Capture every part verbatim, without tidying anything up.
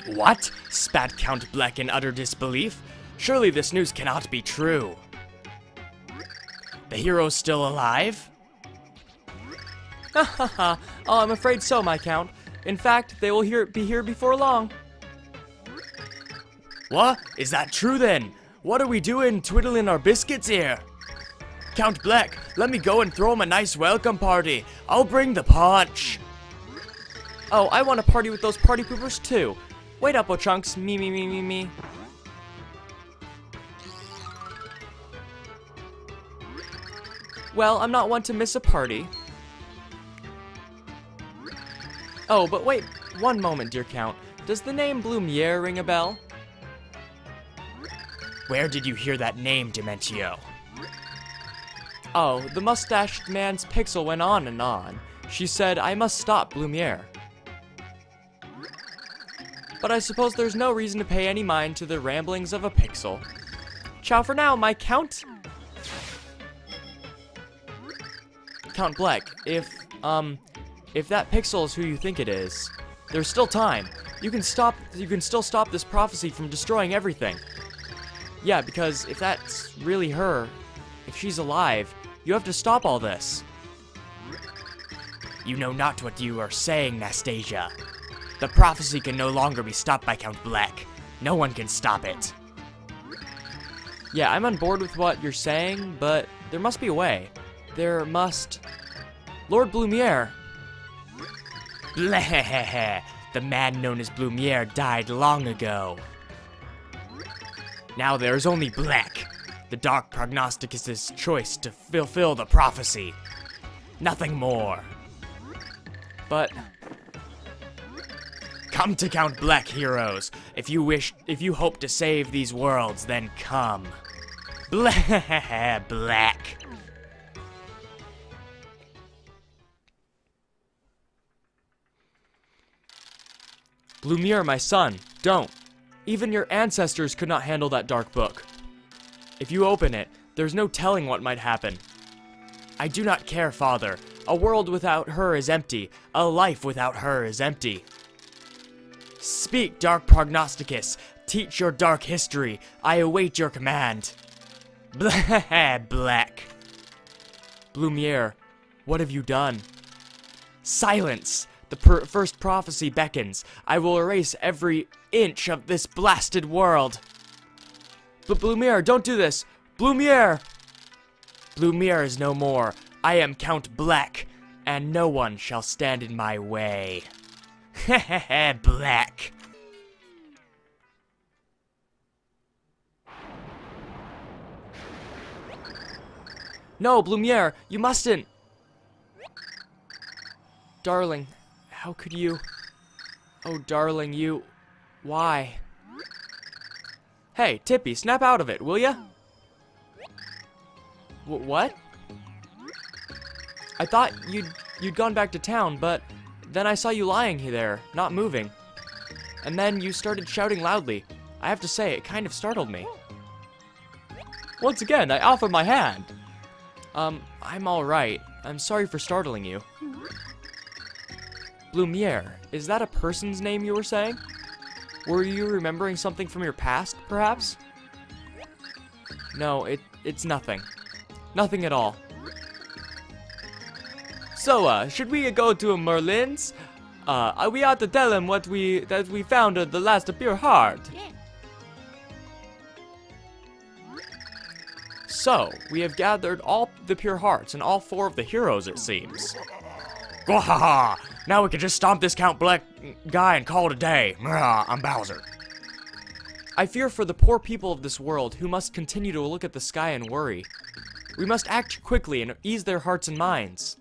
What? Spat Count Bleck in utter disbelief. Surely this news cannot be true. The hero's still alive? Ha ha ha. Oh, I'm afraid so, my Count. In fact, they will hear, be here before long. What? Is that true then? What are we doing twiddling our biscuits here? Count Bleck, let me go and throw him a nice welcome party. I'll bring the punch. Oh, I want to party with those party poopers too. Wait up, O-Chunks. Me, me, me, me, me. Well, I'm not one to miss a party. Oh, but wait one moment, dear Count. Does the name Blumiere ring a bell? Where did you hear that name, Dementio? Oh, the mustached man's pixel went on and on. She said, I must stop Blumiere. But I suppose there's no reason to pay any mind to the ramblings of a pixel. Ciao for now, my Count. Count Bleck, if, um, if that pixel is who you think it is, there's still time. You can stop, you can still stop this prophecy from destroying everything. Yeah, because if that's really her, if she's alive, you have to stop all this. You know not what you are saying, Nastasia. The prophecy can no longer be stopped by Count Bleck. No one can stop it. Yeah, I'm on board with what you're saying, but there must be a way. There must... Lord Blumiere. Bleh, the man known as Blumiere died long ago. Now there is only Bleck, the dark prognosticus's choice to fulfill the prophecy. Nothing more. But... Come to Count Bleck, heroes. If you wish, if you hope to save these worlds, then come. Bleh, Bleck. Blumiere, my son, don't. Even your ancestors could not handle that dark book. If you open it, there's no telling what might happen. I do not care, father. A world without her is empty. A life without her is empty. Speak, dark prognosticus. Teach your dark history. I await your command. Bleh, Bleck. Blumiere, what have you done? Silence! The per first prophecy beckons. I will erase every inch of this blasted world. But Blumiere, don't do this! Blumiere! Blumiere is no more. I am Count Bleck, and no one shall stand in my way. Hehehe, Bleck. No, Blumiere, you mustn't! Darling, how could you... Oh, darling, you... Why? Hey, Tippy, snap out of it, will ya? W what? I thought you'd, you'd gone back to town, but then I saw you lying there, not moving. And then you started shouting loudly. I have to say, it kind of startled me. Once again, I offer my hand. Um, I'm alright. I'm sorry for startling you. Blumiere, is that a person's name you were saying? Were you remembering something from your past, perhaps? No, it it's nothing. Nothing at all. So, uh, should we go to Merlin's? Uh, we ought to tell him what we that we found at the last pure heart. So, we have gathered all the pure hearts and all four of the heroes, it seems. Gwahaha! Now we can just stomp this Count Bleck guy and call it a day. Mrah, I'm Bowser. I fear for the poor people of this world who must continue to look at the sky and worry. We must act quickly and ease their hearts and minds.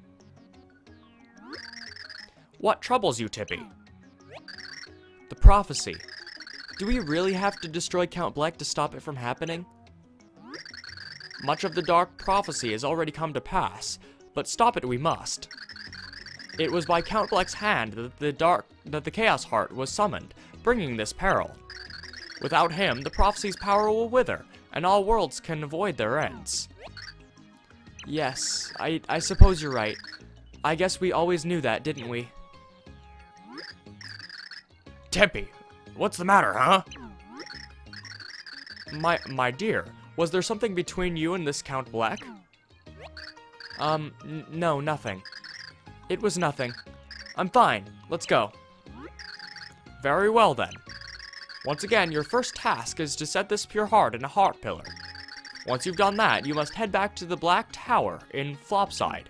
What troubles you, Tippy? The prophecy. Do we really have to destroy Count Bleck to stop it from happening? Much of the dark prophecy has already come to pass, but stop it we must. It was by Count Bleck's hand that the dark that the Chaos Heart was summoned, bringing this peril. Without him, the prophecy's power will wither, and all worlds can avoid their ends. Yes, I I suppose you're right. I guess we always knew that, didn't we? Tippy, What's the matter, huh? My, my dear, was there something between you and this Count Black? Um, n no, nothing. It was nothing. I'm fine. Let's go. Very well, then. Once again, your first task is to set this pure heart in a heart pillar. Once you've done that, you must head back to the Black Tower in Flopside.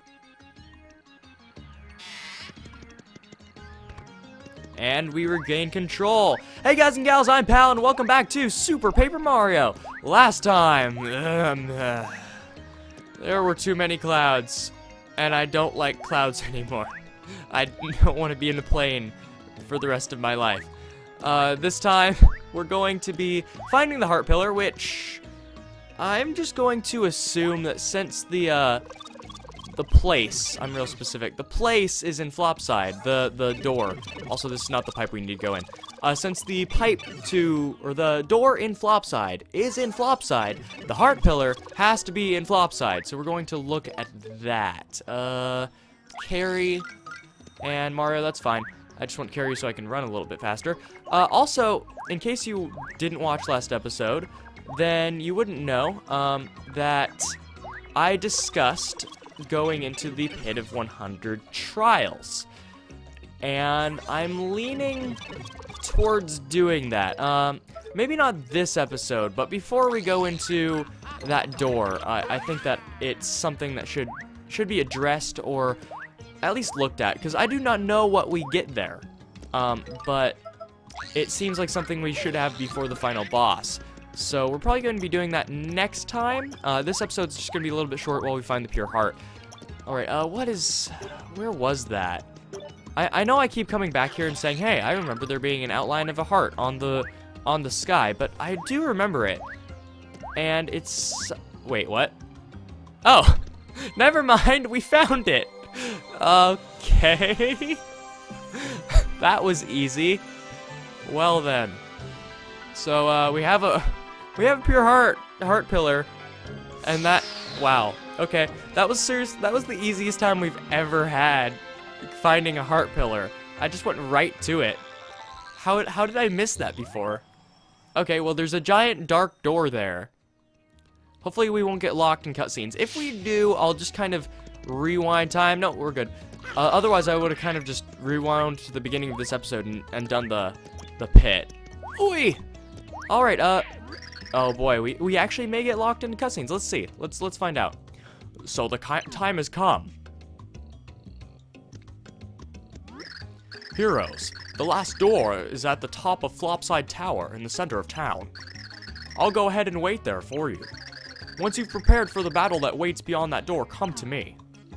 And we regain control. Hey guys and gals, I'm Pal, and welcome back to Super Paper Mario. Last time, um, uh, there were too many clouds, and I don't like clouds anymore. I don't want to be in a plane for the rest of my life. Uh, this time, we're going to be finding the heart pillar, which I'm just going to assume that since the, uh, the place, I'm real specific, the place is in Flopside, the, the door. Also, this is not the pipe we need to go in. Uh, since the pipe to, or the door in Flopside is in Flopside, the heart pillar has to be in Flopside. So we're going to look at that. Uh, carry and Mario, that's fine. I just want carry so I can run a little bit faster. Uh, also, in case you didn't watch last episode, then you wouldn't know um, that I discussed going into the Pit of one hundred Trials. And I'm leaning towards doing that. Um, maybe not this episode, but before we go into that door, I, I think that it's something that should should be addressed or at least looked at, because I do not know what we get there. Um, but it seems like something we should have before the final boss. So we're probably going to be doing that next time. Uh, this episode's just going to be a little bit short while we find the pure heart. Alright, uh, what is... where was that? I, I know I keep coming back here and saying, hey, I remember there being an outline of a heart on the, on the sky, but I do remember it. And it's... wait, what? Oh! Never mind, we found it! Okay. That was easy. Well then. So uh, we have a we have a pure heart heart pillar, and that wow. Okay, that was serious. That was the easiest time we've ever had finding a heart pillar. I just went right to it. How how did I miss that before? Okay, well there's a giant dark door there. Hopefully we won't get locked in cutscenes. If we do, I'll just kind of rewind time. No, we're good. Uh, otherwise, I would have kind of just rewound to the beginning of this episode and, and done the the pit. Oi! All right. Uh. Oh boy, we we actually may get locked into cutscenes. Let's see. Let's let's find out. So the time has come. Heroes, the last door is at the top of Flopside Tower in the center of town. I'll go ahead and wait there for you. Once you've prepared for the battle that waits beyond that door, come to me.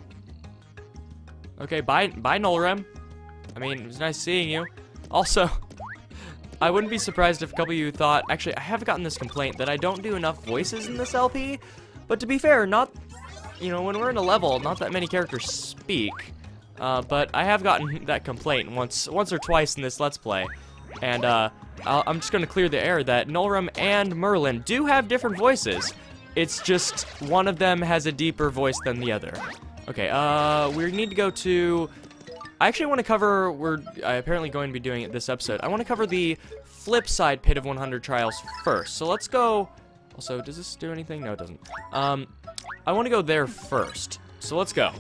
Okay, bye, bye, Nolrem. I mean, it was nice seeing you. Also, I wouldn't be surprised if a couple of you thought, actually, I have gotten this complaint that I don't do enough voices in this L P, but to be fair, not, you know, when we're in a level, not that many characters speak, uh, but I have gotten that complaint once, once or twice in this Let's Play, and uh, I'll, I'm just going to clear the air that Nolrem and Merlin do have different voices. It's just one of them has a deeper voice than the other. Okay, uh, we need to go to... I actually want to cover... We're uh, apparently going to be doing it this episode. I want to cover the flip side Pit of one hundred Trials first. So let's go... Also, does this do anything? No, it doesn't. Um, I want to go there first. So let's go.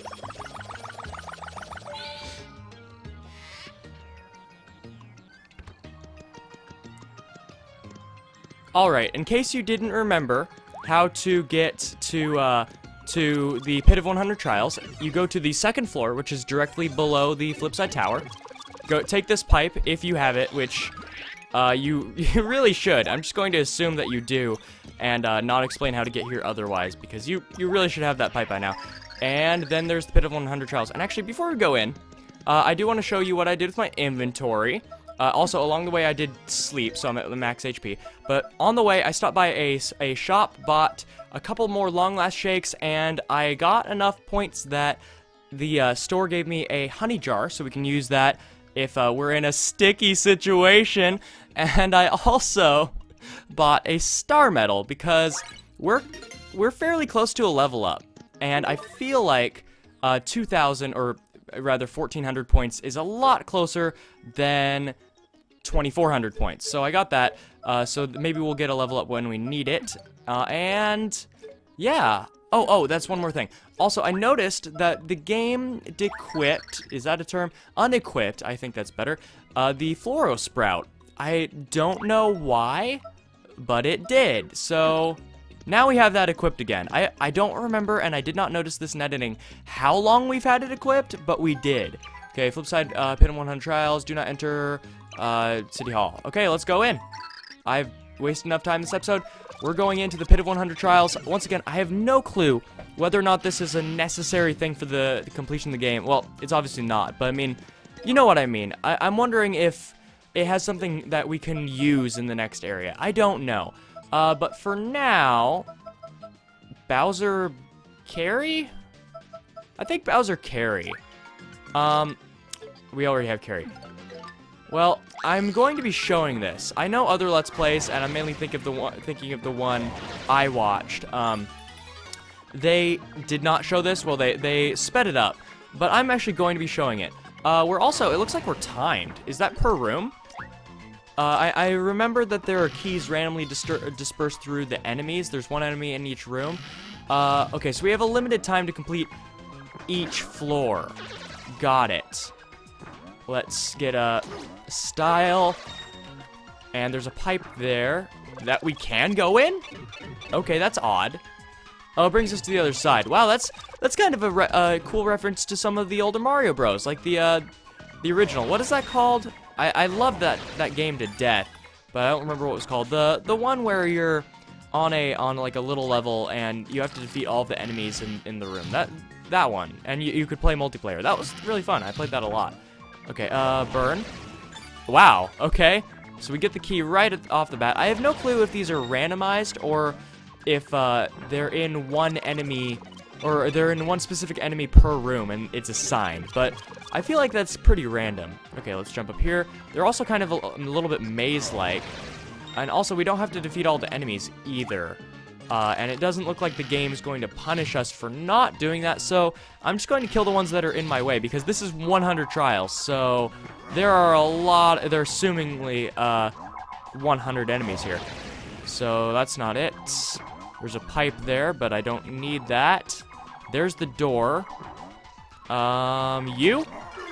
Alright, in case you didn't remember how to get to... Uh, to the Pit of one hundred Trials, you go to the second floor, which is directly below the Flipside Tower. Go take this pipe if you have it, which uh, you you really should. I'm just going to assume that you do, and uh, not explain how to get here otherwise, because you you really should have that pipe by now. And then there's the Pit of one hundred Trials. And actually, before we go in, uh, I do want to show you what I did with my inventory. Uh, also, along the way, I did sleep, so I'm at the max H P. But on the way, I stopped by a, a shop, bought a couple more long last shakes, and I got enough points that the uh, store gave me a honey jar, so we can use that if uh, we're in a sticky situation. And I also bought a star medal because we're we're fairly close to a level up, and I feel like uh, two thousand or rather fourteen hundred points is a lot closer than twenty-four hundred points. So I got that. Uh, so maybe we'll get a level up when we need it. Uh, and yeah. Oh, oh, that's one more thing. Also, I noticed that the game dequipped, is that a term? Unequipped, I think that's better, uh, the Fluoro Sprout. I don't know why, but it did. So now we have that equipped again. I, I don't remember, and I did not notice this in editing, how long we've had it equipped, but we did. Okay, flip side, uh, Pit one hundred trials, do not enter uh, City Hall. Okay, let's go in. I've wasted enough time this episode. We're going into the Pit of one hundred Trials. Once again, I have no clue whether or not this is a necessary thing for the, the completion of the game. Well, it's obviously not, but I mean, you know what I mean. I, I'm wondering if it has something that we can use in the next area. I don't know. Uh, but for now, Bowser carry? I think Bowser carry. Um, we already have carry. Well, I'm going to be showing this. I know other Let's Plays, and I'm mainly think of the one, thinking of the one I watched. Um, they did not show this. Well, they, they sped it up. But I'm actually going to be showing it. Uh, we're also, it looks like we're timed. Is that per room? Uh, I, I remember that there are keys randomly dispersed through the enemies. There's one enemy in each room. Uh, okay, so we have a limited time to complete each floor. Got it. Let's get a style. And there's a pipe there that we can go in? Okay, that's odd. Oh, it brings us to the other side. Wow, that's that's kind of a re uh, cool reference to some of the older Mario Bros. Like the uh, the original. What is that called? I, I love that, that game to death, but I don't remember what it was called. The the one where you're on a on like a little level and you have to defeat all of the enemies in, in the room. That that one. And you, you could play multiplayer. That was really fun. I played that a lot. Okay, uh, burn. Wow, okay. So we get the key right at, off the bat. I have no clue if these are randomized or if uh, they're in one enemy, or they're in one specific enemy per room and it's assigned. But I feel like that's pretty random. Okay, let's jump up here. They're also kind of a, a little bit maze-like. And also, we don't have to defeat all the enemies either. Uh, and it doesn't look like the game is going to punish us for not doing that, so I'm just going to kill the ones that are in my way, because this is one hundred trials, so there are a lot, there are assumingly uh, one hundred enemies here. So that's not it. There's a pipe there, but I don't need that. There's the door. Um, you?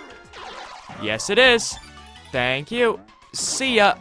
Yes, it is. Thank you. See ya.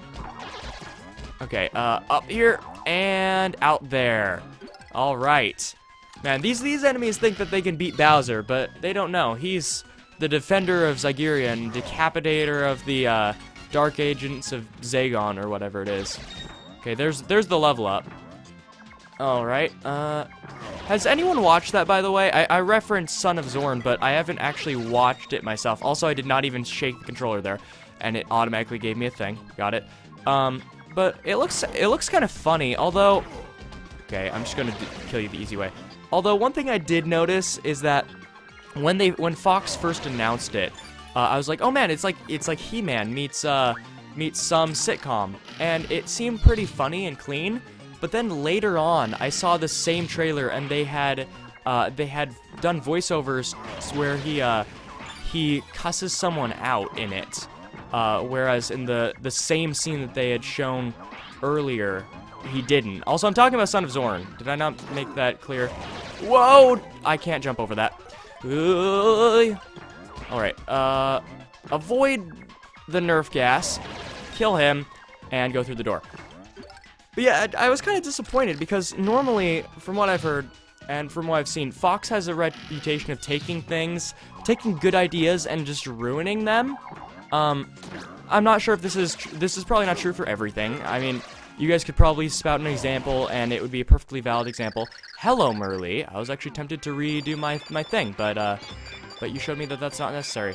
Okay, uh, up here and out there. All right. Man, these these enemies think that they can beat Bowser, but they don't know. He's the defender of Zygeria and decapitator of the uh, Dark Agents of Zagon, or whatever it is. Okay, there's there's the level up. All right. Uh, has anyone watched that, by the way? I, I referenced Son of Zorn, but I haven't actually watched it myself. Also, I did not even shake the controller there, and it automatically gave me a thing. Got it. Um, but it looks it looks kind of funny. Although, okay, I'm just gonna d kill you the easy way. Although one thing I did notice is that when they when Fox first announced it, uh, I was like, oh man, it's like it's like He-Man meets uh meets some sitcom, and it seemed pretty funny and clean. But then later on, I saw the same trailer, and they had uh, they had done voiceovers where he uh, he cusses someone out in it, uh, whereas in the the same scene that they had shown earlier, he didn't. Also, I'm talking about Son of Zorn. Did I not make that clear? Whoa! I can't jump over that. All right. Uh, avoid the Nerf gas, kill him, and go through the door. But yeah, I, I was kind of disappointed because normally, from what I've heard and from what I've seen, Fox has a reputation of taking things, taking good ideas and just ruining them. Um, I'm not sure if this is tr this is probably not true for everything. I mean, you guys could probably spout an example, and it would be a perfectly valid example. Hello, Merly. I was actually tempted to redo my my thing, but uh, but you showed me that that's not necessary.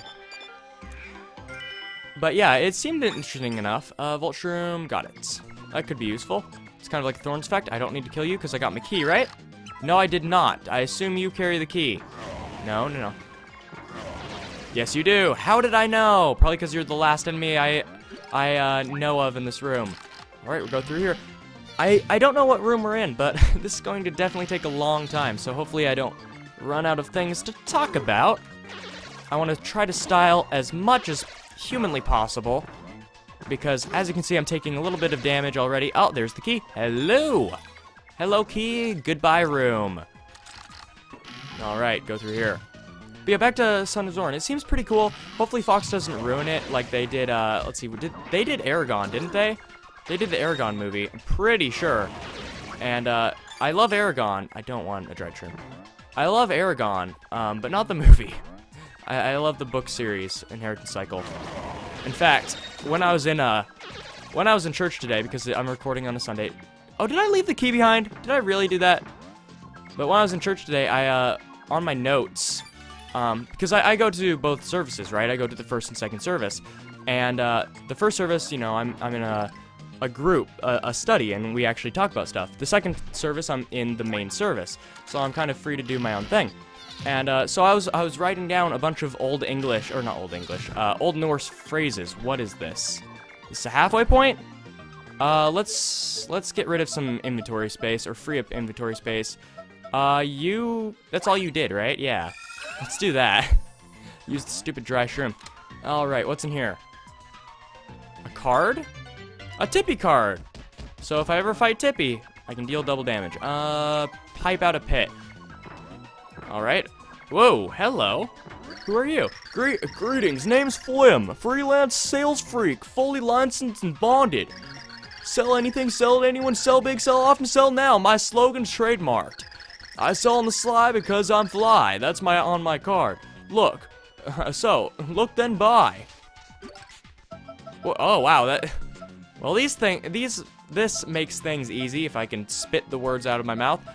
But yeah, it seemed interesting enough. Uh, Volt Shroom, got it. That could be useful. It's kind of like Thorn's effect. I don't need to kill you because I got my key, right? No, I did not. I assume you carry the key. No, no, no. Yes, you do. How did I know? Probably because you're the last enemy I I uh, know of in this room. All right, we'll go through here. I, I don't know what room we're in, but this is going to definitely take a long time, so hopefully I don't run out of things to talk about. I want to try to style as much as humanly possible. because as you can see, I'm taking a little bit of damage already. Oh, there's the key. Hello. Hello, key. Goodbye, room. All right, go through here. But yeah, back to Son of Zorn. It seems pretty cool. Hopefully Fox doesn't ruin it like they did, uh, let's see, did, they did Aragon, didn't they? They did the Aragon movie, I'm pretty sure. And, uh, I love Aragon. I don't want a Dread Shroom. I love Aragon, um, but not the movie. I, I love the book series, Inheritance Cycle. In fact, when I was in, uh, when I was in church today, because I'm recording on a Sunday. Oh, did I leave the key behind? Did I really do that? But when I was in church today, I, uh, on my notes, Um, because I, I go to both services, right? I go to the first and second service, and uh, the first service, you know, I'm I'm in a a group, a, a study, and we actually talk about stuff. The second service, I'm in the main service, so I'm kind of free to do my own thing. And uh, so I was I was writing down a bunch of old English, or not old English, uh, Old Norse phrases. What is this? Is this a halfway point? Uh, let's let's get rid of some inventory space, or free up inventory space. Uh, you, that's all you did, right? Yeah. Let's do that. Use the stupid dry shroom. Alright, what's in here? A card? A Tippy card! So if I ever fight Tippy, I can deal double damage. Uh, pipe out a pit. Alright. Whoa, hello. Who are you? Gre greetings, name's Flim. Freelance sales freak. Fully licensed and bonded. Sell anything, sell to anyone, sell big, sell often, sell now. My slogan's trademarked. I sell on the sly because I'm fly. That's my on my card. Look. Uh, so, look then buy. Whoa, oh wow, that. Well, these thing, these, this makes things easy if I can spit the words out of my mouth.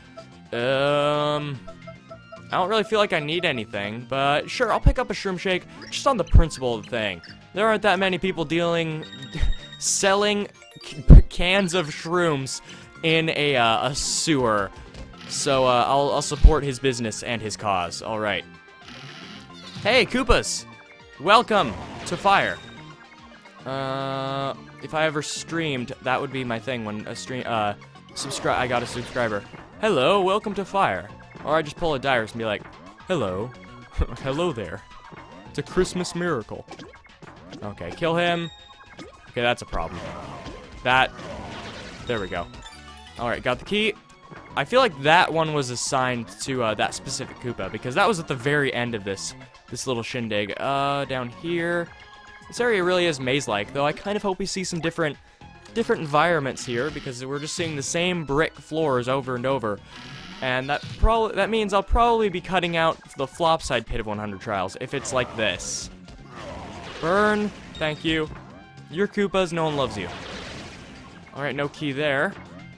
Um, I don't really feel like I need anything, but sure, I'll pick up a shroom shake just on the principle of the thing. There aren't that many people dealing, selling cans of shrooms in a uh, a sewer. So, uh, I'll, I'll support his business and his cause. Alright. Hey, Koopas! Welcome to Fire. Uh, if I ever streamed, that would be my thing when a stream, uh, subscribe, I got a subscriber. Hello, welcome to Fire. Or I just pull a Dyrus and be like, hello. Hello there. It's a Christmas miracle. Okay, kill him. Okay, that's a problem. That, there we go. Alright, got the key. I feel like that one was assigned to uh, that specific Koopa, because that was at the very end of this this little shindig. Uh, down here. This area really is maze-like, though I kind of hope we see some different different environments here, because we're just seeing the same brick floors over and over. And that probably that means I'll probably be cutting out the flop side pit of one hundred Trials if it's like this. Burn. Thank you. You're Koopas, no one loves you. Alright, no key there.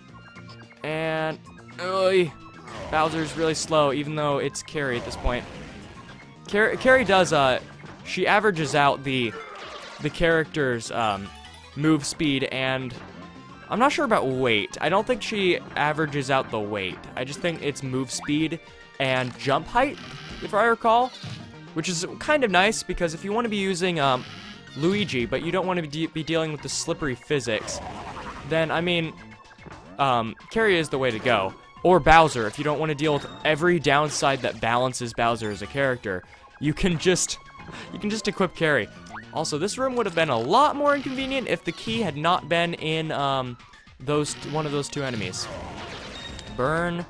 And... Oy. Bowser's really slow, even though it's Carrie at this point. Car Carrie does, uh, she averages out the the character's um, move speed, and I'm not sure about weight. I don't think she averages out the weight. I just think it's move speed and jump height, if I recall, which is kind of nice, because if you want to be using um, Luigi, but you don't want to be, de be dealing with the slippery physics, then, I mean, um, Carrie is the way to go. Or Bowser, if you don't want to deal with every downside that balances Bowser as a character, you can just, you can just equip Carrie. Also, this room would have been a lot more inconvenient if the key had not been in, um, those, one of those two enemies. Burn.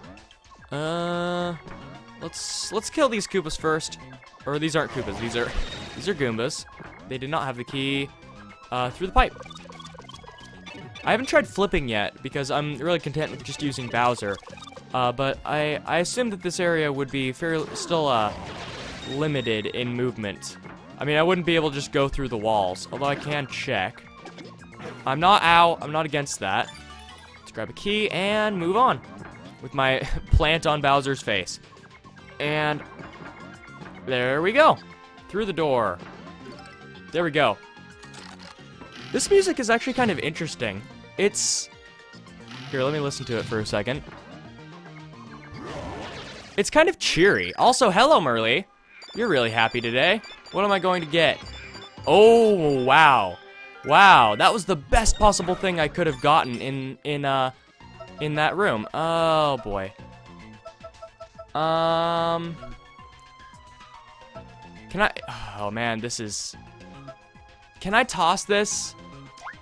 Uh, let's, let's kill these Koopas first. Or these aren't Koopas, these are, these are Goombas. They did not have the key, uh, through the pipe. I haven't tried flipping yet, because I'm really content with just using Bowser. Uh, but I, I assume that this area would be fairly, still, uh, limited in movement. I mean, I wouldn't be able to just go through the walls, although I can check. I'm not out, I'm not against that. Let's grab a key and move on with my plant on Bowser's face. And there we go. Through the door. There we go. This music is actually kind of interesting. It's... Here, let me listen to it for a second. It's kind of cheery. Also, hello, Merly. You're really happy today. What am I going to get? Oh, wow. Wow, that was the best possible thing I could have gotten in, in, uh, in that room. Oh, boy. Um... Can I... Oh, man, this is... Can I toss this?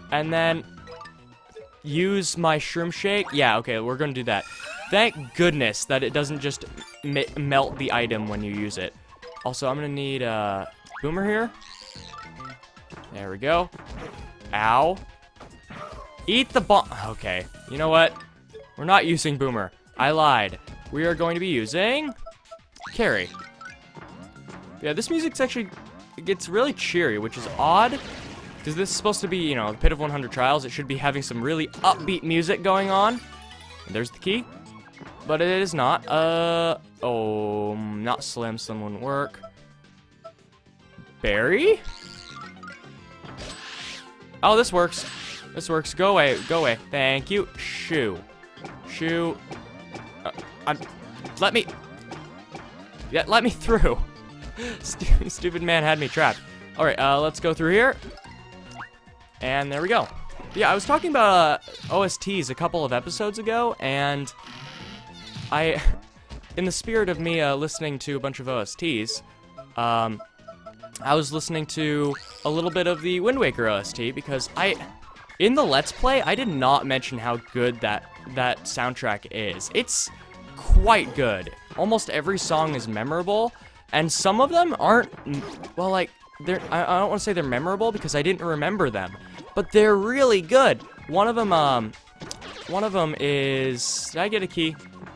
And then use my shroom shake. Yeah, okay, we're gonna do that. Thank goodness that it doesn't just m melt the item when you use it. Also, I'm gonna need a uh, boomer here. There we go. Ow. Eat the bomb. Okay, you know what? We're not using boomer. I lied. We are going to be using carry. Yeah, this music's actually, it gets really cheery, which is odd. Because this is supposed to be, you know, the Pit of one hundred Trials. It should be having some really upbeat music going on. And there's the key. But it is not. Uh, oh, not Slim. Slim wouldn't work. Berry? Oh, this works. This works. Go away. Go away. Thank you. Shoe. Shoe. Uh, I'm, let me. Yeah, let me through. Stupid, stupid man had me trapped. All right, uh, let's go through here. And there we go. Yeah, I was talking about uh, O S Ts a couple of episodes ago, and I, in the spirit of me uh, listening to a bunch of O S Ts, um, I was listening to a little bit of the Wind Waker O S T because I, in the Let's Play, I did not mention how good that that soundtrack is. It's quite good. Almost every song is memorable, and some of them aren't. Well, like they're. I, I don't want to say they're memorable because I didn't remember them, but they're really good. One of them, um, one of them is. Did I get a key?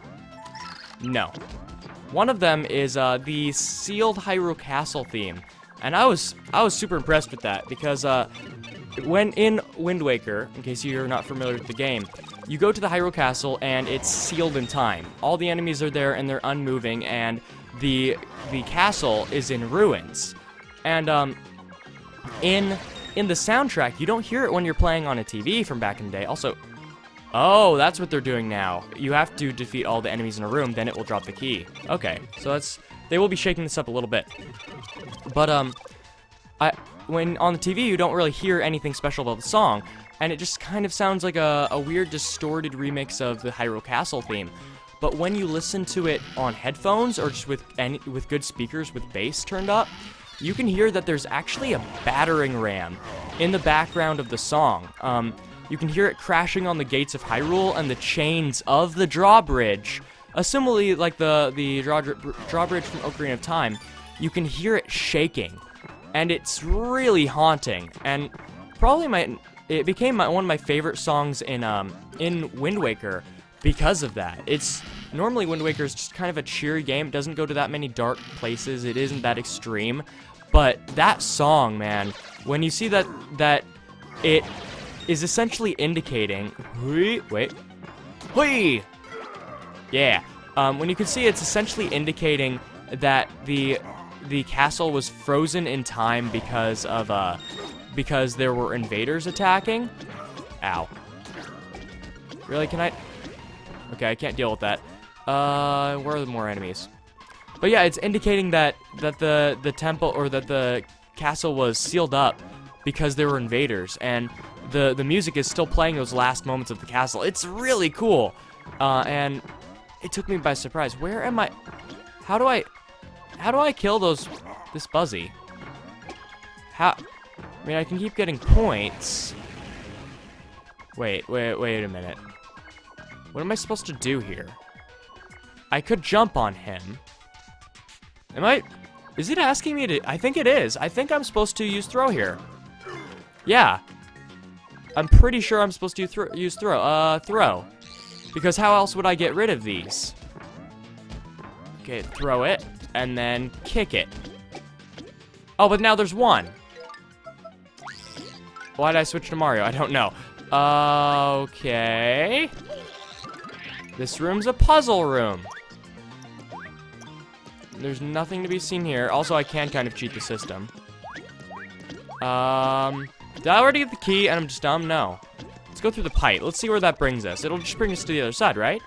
No. One of them is uh, the Sealed Hyrule Castle theme. And I was I was super impressed with that because uh, when in Wind Waker, in case you're not familiar with the game, you go to the Hyrule Castle and it's sealed in time. All the enemies are there and they're unmoving, and the the castle is in ruins. And um, in in the soundtrack, you don't hear it when you're playing on a T V from back in the day. Also, oh, that's what they're doing now. You have to defeat all the enemies in a room, then it will drop the key. Okay, so that's they will be shaking this up a little bit. But, um, I, when on the T V, you don't really hear anything special about the song, and it just kind of sounds like a, a weird, distorted remix of the Hyrule Castle theme. But when you listen to it on headphones, or just with any, with good speakers with bass turned up, you can hear that there's actually a battering ram in the background of the song. Um, you can hear it crashing on the gates of Hyrule and the chains of the drawbridge. Uh, similarly, like the, the draw, drawbridge from Ocarina of Time, you can hear it shaking, and it's really haunting, and probably my, it became my, one of my favorite songs in, um, in Wind Waker because of that. It's, normally Wind Waker is just kind of a cheery game. It doesn't go to that many dark places. It isn't that extreme, but that song, man, when you see that, that it is essentially indicating, wait, wait, whee! Yeah, um, when you can see it's essentially indicating that the the castle was frozen in time because of uh because there were invaders attacking. Ow. Really, can I? Okay, I can't deal with that. Uh, where are the more enemies? But yeah, it's indicating that that the the temple or that the castle was sealed up because there were invaders, and the the music is still playing those last moments of the castle. It's really cool, uh, and it took me by surprise. Where am I? How do I? How do I kill those, this Buzzy? How, I mean, I can keep getting points. Wait, wait, wait a minute. What am I supposed to do here? I could jump on him. Am I, is it asking me to, I think it is. I think I'm supposed to use throw here. Yeah. I'm pretty sure I'm supposed to thro- use throw, uh, throw. Because how else would I get rid of these? Okay, throw it. And then kick it. Oh, but now there's one. Why did I switch to Mario? I don't know. Uh, okay. This room's a puzzle room. There's nothing to be seen here. Also, I can kind of cheat the system. Um, did I already get the key and I'm just dumb? No. Let's go through the pipe. Let's see where that brings us. It'll just bring us to the other side, right?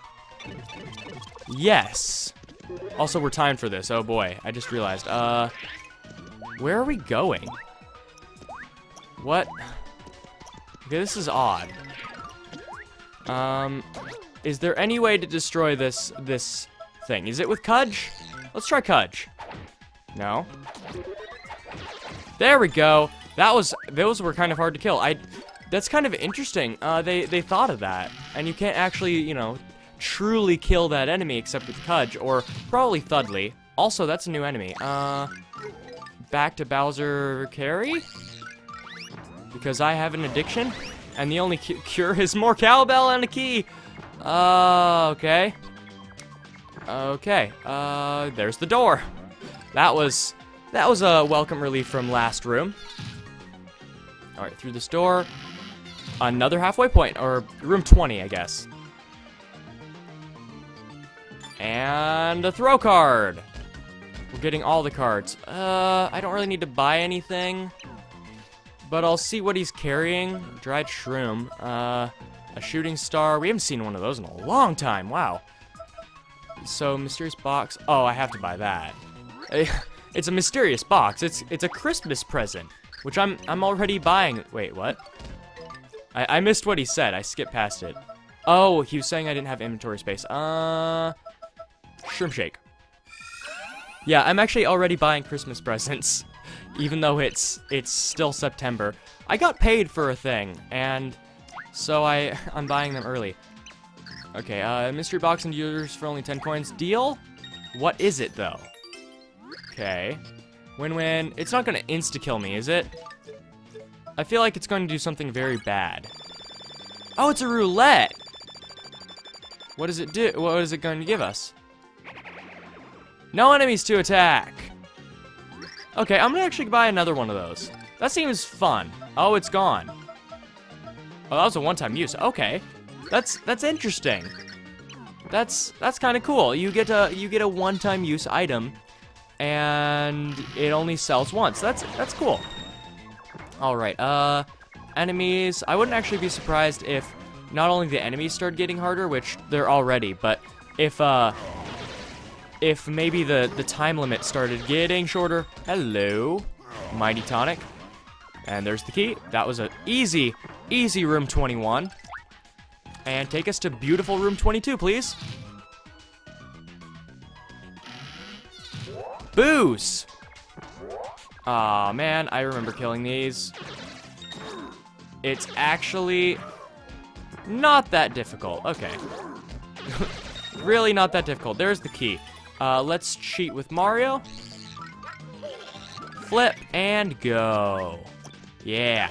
Yes. Also, we're timed for this. Oh boy, I just realized. Uh, where are we going? What? Okay, this is odd. Um, is there any way to destroy this this thing? Is it with Cudge? Let's try Cudge. No. There we go. That was those were kind of hard to kill. I that's kind of interesting. Uh, they, they thought of that. And you can't actually, you know, truly kill that enemy except with Cudge, or probably Thudley. Also, that's a new enemy. Uh, back to Bowser Carry? Because I have an addiction, and the only cu cure is more cowbell and a key. Uh, okay. Okay, uh, there's the door. That was, that was a welcome relief from last room. Alright, through this door. Another halfway point, or room twenty, I guess. And a throw card. We're getting all the cards. Uh, I don't really need to buy anything, but I'll see what he's carrying. Dried shroom. Uh, a shooting star. We haven't seen one of those in a long time. Wow. So, mysterious box. Oh, I have to buy that. It's a mysterious box. It's it's a Christmas present, which I'm I'm already buying. Wait, what? I, I missed what he said. I skipped past it. Oh, he was saying I didn't have inventory space. Uh, Shroom Shake. Yeah, I'm actually already buying Christmas presents, even though it's it's still September. I got paid for a thing, and so I I'm buying them early. Okay, uh, mystery box and users for only ten coins. Deal? What is it though? Okay, win-win. It's not gonna insta-kill me, is it? I feel like it's going to do something very bad. Oh, it's a roulette. What does it do? What is it going to give us? No enemies to attack. Okay, I'm gonna actually buy another one of those. That seems fun. Oh, it's gone. Oh, that was a one-time use. Okay, that's that's interesting. That's that's kind of cool. You get a you get a one-time use item, and it only sells once. That's that's cool. All right. Uh, enemies. I wouldn't actually be surprised if not only the enemies start getting harder, which they're already, but if uh. if maybe the, the time limit started getting shorter. Hello, Mighty Tonic. And there's the key. That was an easy, easy room twenty-one. And take us to beautiful room twenty-two, please. Boos! Aw, man, I remember killing these. It's actually not that difficult. Okay. Really not that difficult. There's the key. Uh, let's cheat with Mario. Flip and go. Yeah.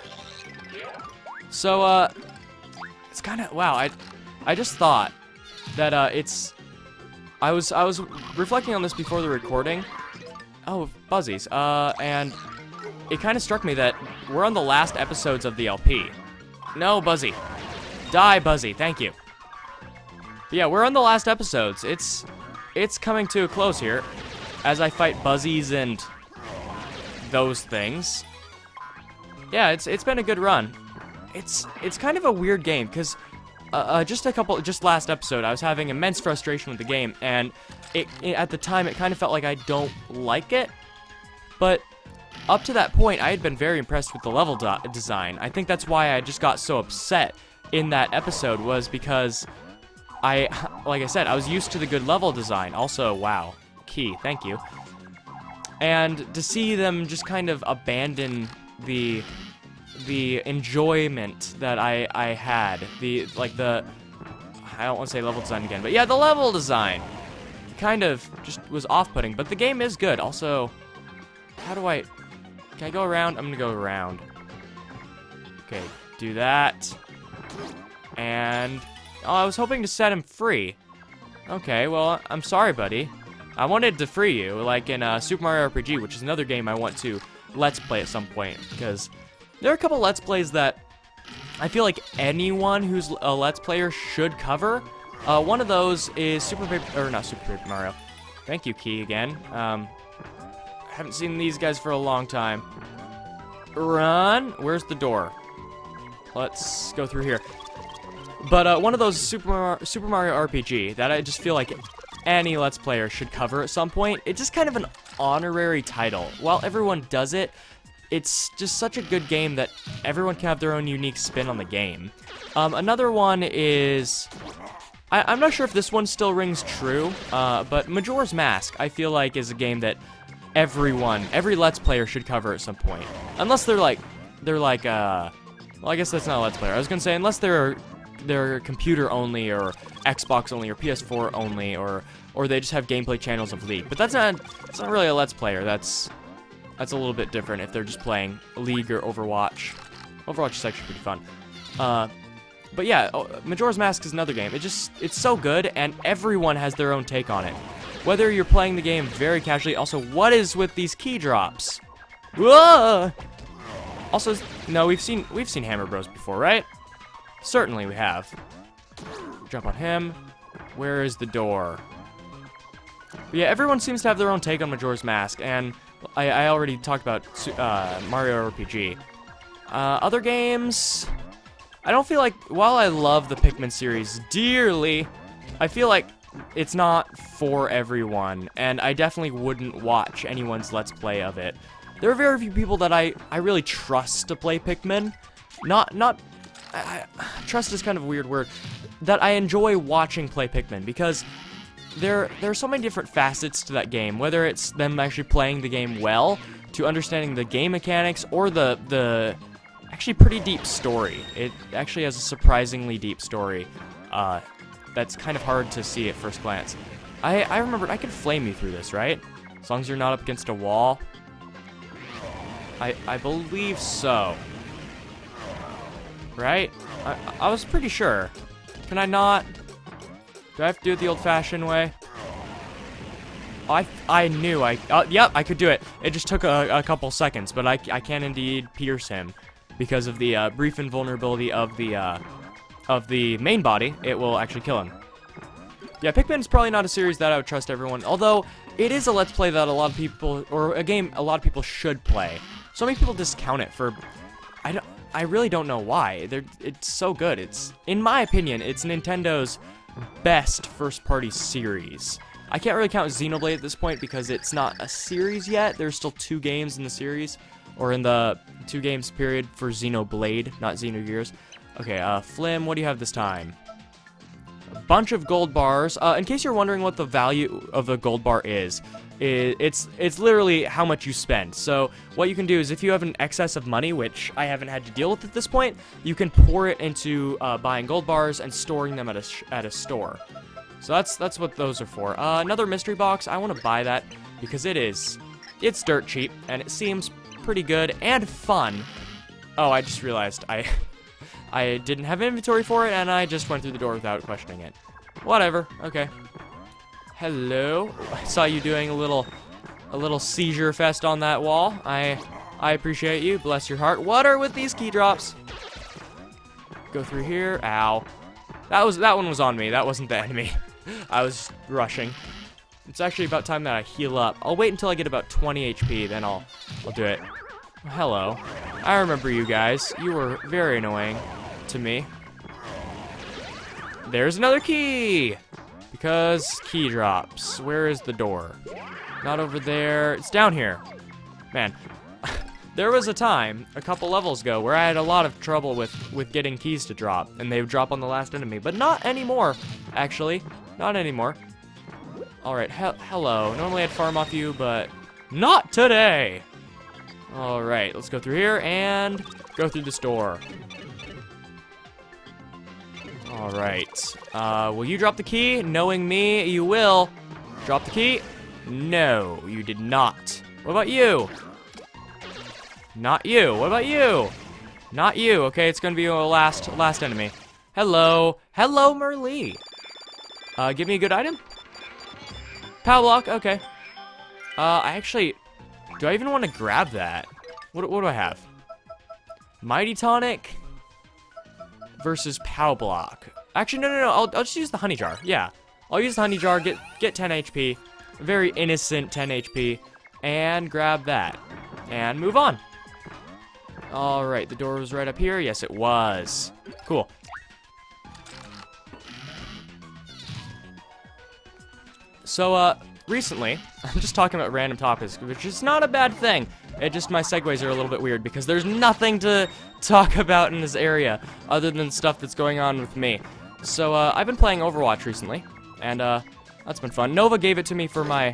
So, uh, it's kind of, wow, I, I just thought that, uh, it's, I was, I was reflecting on this before the recording. Oh, Buzzies. Uh, and it kind of struck me that we're on the last episodes of the L P. No, Buzzy. Die, Buzzy. Thank you. But yeah, we're on the last episodes. It's, it's coming to a close here as I fight Buzzies and those things. Yeah, it's it's been a good run. It's it's kind of a weird game because uh, uh, just a couple, just last episode, I was having immense frustration with the game, and it, it at the time it kind of felt like I don't like it. But up to that point, I had been very impressed with the level design. I think that's why I just got so upset in that episode, was because I, like I said, I was used to the good level design. Also, wow, key, thank you. And to see them just kind of abandon the the enjoyment that I I had, the like the I don't want to say level design again, but yeah, the level design kind of just was off-putting. But the game is good. Also, how do I? Can I go around? I'm gonna go around. Okay, do that. And oh, I was hoping to set him free. Okay, well, I'm sorry, buddy. I wanted to free you, like in uh, Super Mario R P G, which is another game I want to Let's Play at some point, because there are a couple Let's Plays that I feel like anyone who's a Let's Player should cover. Uh, one of those is Super Paper, or not Super Paper Mario. Thank you, Key, again. Um, I haven't seen these guys for a long time. Run! Where's the door? Let's go through here. But uh, one of those Super Mar Super Mario R P G that I just feel like any Let's Player should cover at some point. It's just kind of an honorary title. While everyone does it, it's just such a good game that everyone can have their own unique spin on the game. Um, another one is... I I'm not sure if this one still rings true, uh, but Majora's Mask, I feel like, is a game that everyone, every Let's Player should cover at some point. Unless they're like, they're like, uh... Well, I guess that's not a Let's Player. I was gonna say, unless they're they're computer only, or Xbox only, or P S four only, or or they just have gameplay channels of League. But that's not that's not really a Let's Player. That's that's a little bit different if they're just playing League or Overwatch. Overwatch is actually pretty fun. Uh, but yeah, Majora's Mask is another game. It just it's so good, and everyone has their own take on it. Whether you're playing the game very casually. Also, what is with these key drops? Whoa! Also, no, we've seen we've seen Hammer Bros before, right? Certainly we have. Jump on him. Where is the door? But yeah, everyone seems to have their own take on Majora's Mask, and I, I already talked about uh, Mario R P G. Uh, other games, I don't feel like, while I love the Pikmin series dearly, I feel like it's not for everyone, and I definitely wouldn't watch anyone's Let's Play of it. There are very few people that I, I really trust to play Pikmin. Not, not, I, I, trust is kind of a weird word. That I enjoy watching play Pikmin, because there, there are so many different facets to that game, whether it's them actually playing the game well, to understanding the game mechanics, or the, the actually pretty deep story. It actually has a surprisingly deep story, uh, that's kind of hard to see at first glance. I, I remembered I could flame you through this, right? As long as you're not up against a wall. I, I believe so. Right? I, I was pretty sure. Can I not? Do I have to do it the old-fashioned way? Oh, I, I knew I... Uh, yep, I could do it. It just took a, a couple seconds, but I, I can indeed pierce him. Because of the uh, brief invulnerability of the, uh, of the main body, it will actually kill him. Yeah, Pikmin is probably not a series that I would trust everyone, although it is a Let's Play that a lot of people, or a game a lot of people should play. So many people discount it for, I, don't, I really don't know why. They're, it's so good. It's, in my opinion, it's Nintendo's best first-party series. I can't really count Xenoblade at this point because it's not a series yet. There's still two games in the series, or in the two games period for Xenoblade, not Xenogears. Okay, uh, Flim, what do you have this time? A bunch of gold bars. Uh, in case you're wondering what the value of the gold bar is, it's it's literally how much you spend. So what you can do is if you have an excess of money, which I haven't had to deal with at this point, you can pour it into uh, buying gold bars and storing them at a sh at a store. So that's that's what those are for. Uh, another mystery box. I want to buy that because it is it's dirt cheap and it seems pretty good and fun. Oh, I just realized I I didn't have inventory for it and I just went through the door without questioning it. Whatever. Okay. Hello. I saw you doing a little a little seizure fest on that wall. I I appreciate you. Bless your heart. What are with these key drops? Go through here. Ow. That was that one was on me. That wasn't the enemy. I was rushing. It's actually about time that I heal up. I'll wait until I get about twenty H P, then I'll I'll do it. Hello. I remember you guys. You were very annoying to me. There's another key! Because key drops. Where is the door? Not over there. It's down here. Man, there was a time, a couple levels ago, where I had a lot of trouble with, with getting keys to drop. And they would drop on the last enemy. But not anymore, actually. Not anymore. Alright, he hello. Normally I'd farm off you, but not today! Alright, let's go through here and go through this door. Alright. Uh, will you drop the key? Knowing me, you will. Drop the key? No, you did not. What about you? Not you. What about you? Not you. Okay, it's gonna be your last last enemy. Hello. Hello, Merlee. Uh, give me a good item? Power block, okay. Uh, I actually... Do I even want to grab that? What, what do I have? Mighty Tonic versus Pow Block. Actually, no, no, no. I'll, I'll just use the Honey Jar. Yeah. I'll use the Honey Jar, get, get ten H P. Very innocent ten H P. And grab that. And move on. Alright, the door was right up here. Yes, it was. Cool. So, uh... recently, I'm just talking about random topics, which is not a bad thing. It just, my segues are a little bit weird because there's nothing to talk about in this area other than stuff that's going on with me. So, uh, I've been playing Overwatch recently, and, uh, that's been fun. Nova gave it to me for my,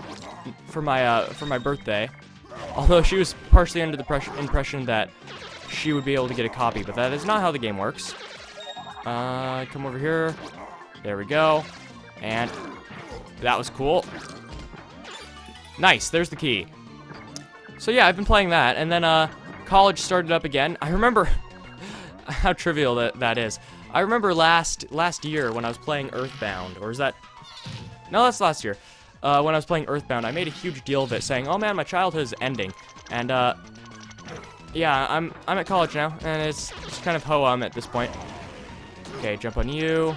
for my, uh, for my birthday. Although she was partially under the impression that she would be able to get a copy, but that is not how the game works. Uh, come over here. There we go. And that was cool. Nice, there's the key. So yeah, I've been playing that, and then uh, college started up again. I remember how trivial that, that is. I remember last last year when I was playing Earthbound, or is that... No, that's last year. Uh, when I was playing Earthbound, I made a huge deal of it, saying, oh man, my childhood is ending. And uh, yeah, I'm I'm at college now, and it's, it's kind of ho-um at this point. Okay, jump on you.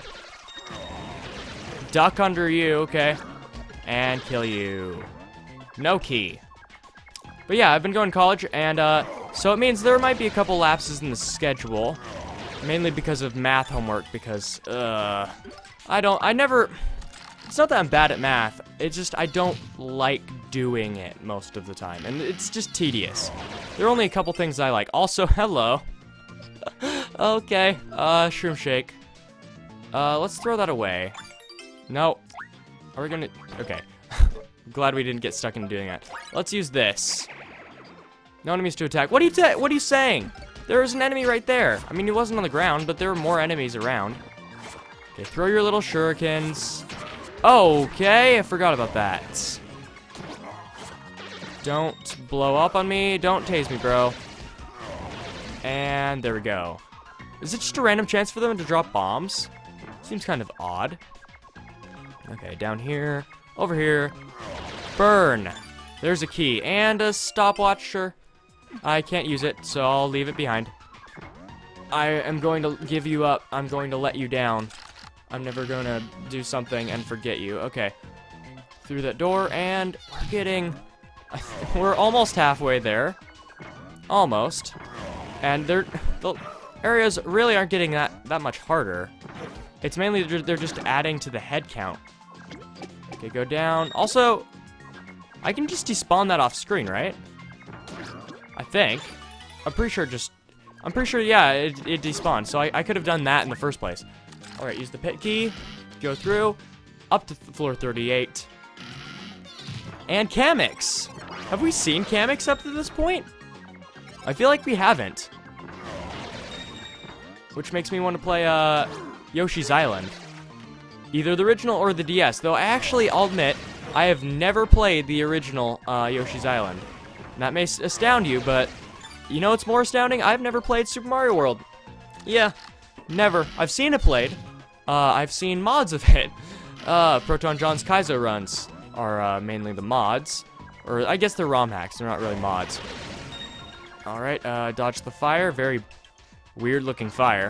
Duck under you, okay. And kill you. No key. But yeah, I've been going to college, and uh, so it means there might be a couple lapses in the schedule. Mainly because of math homework, because, uh, I don't, I never, it's not that I'm bad at math, it's just I don't like doing it most of the time, and it's just tedious. There are only a couple things I like. Also, hello. Okay, uh, shroom shake. Uh, let's throw that away. No. Are we gonna, okay. Glad we didn't get stuck in doing that. Let's use this. No enemies to attack. What are you, ta what are you saying? There was an enemy right there. I mean, he wasn't on the ground, but there were more enemies around. Okay, throw your little shurikens. Okay, I forgot about that. Don't blow up on me. Don't tase me, bro. And there we go. Is it just a random chance for them to drop bombs? Seems kind of odd. Okay, down here. Over here. Burn. There's a key. And a stopwatch, sure. I can't use it, so I'll leave it behind. I am going to give you up. I'm going to let you down. I'm never going to do something and forget you. Okay. Through that door, and we're getting... We're almost halfway there. Almost. And they're, the areas really aren't getting that, that much harder. It's mainly they're just adding to the head count. Okay, go down. Also, I can just despawn that off screen, right? I think. I'm pretty sure just... I'm pretty sure, yeah, it, it despawned. So I, I could have done that in the first place. Alright, use the pit key. Go through. Up to floor thirty-eight. And Kamix! Have we seen Kamix up to this point? I feel like we haven't. Which makes me want to play, uh, Yoshi's Island. Either the original or the D S. Though I actually, I'll admit, I have never played the original, uh, Yoshi's Island. That may astound you, but you know what's more astounding? I've never played Super Mario World. Yeah, never. I've seen it played. Uh, I've seen mods of it. Uh, Proton John's Kaizo runs are uh, mainly the mods. Or I guess they're ROM hacks. They're not really mods. Alright, uh, dodge the fire. Very weird looking fire.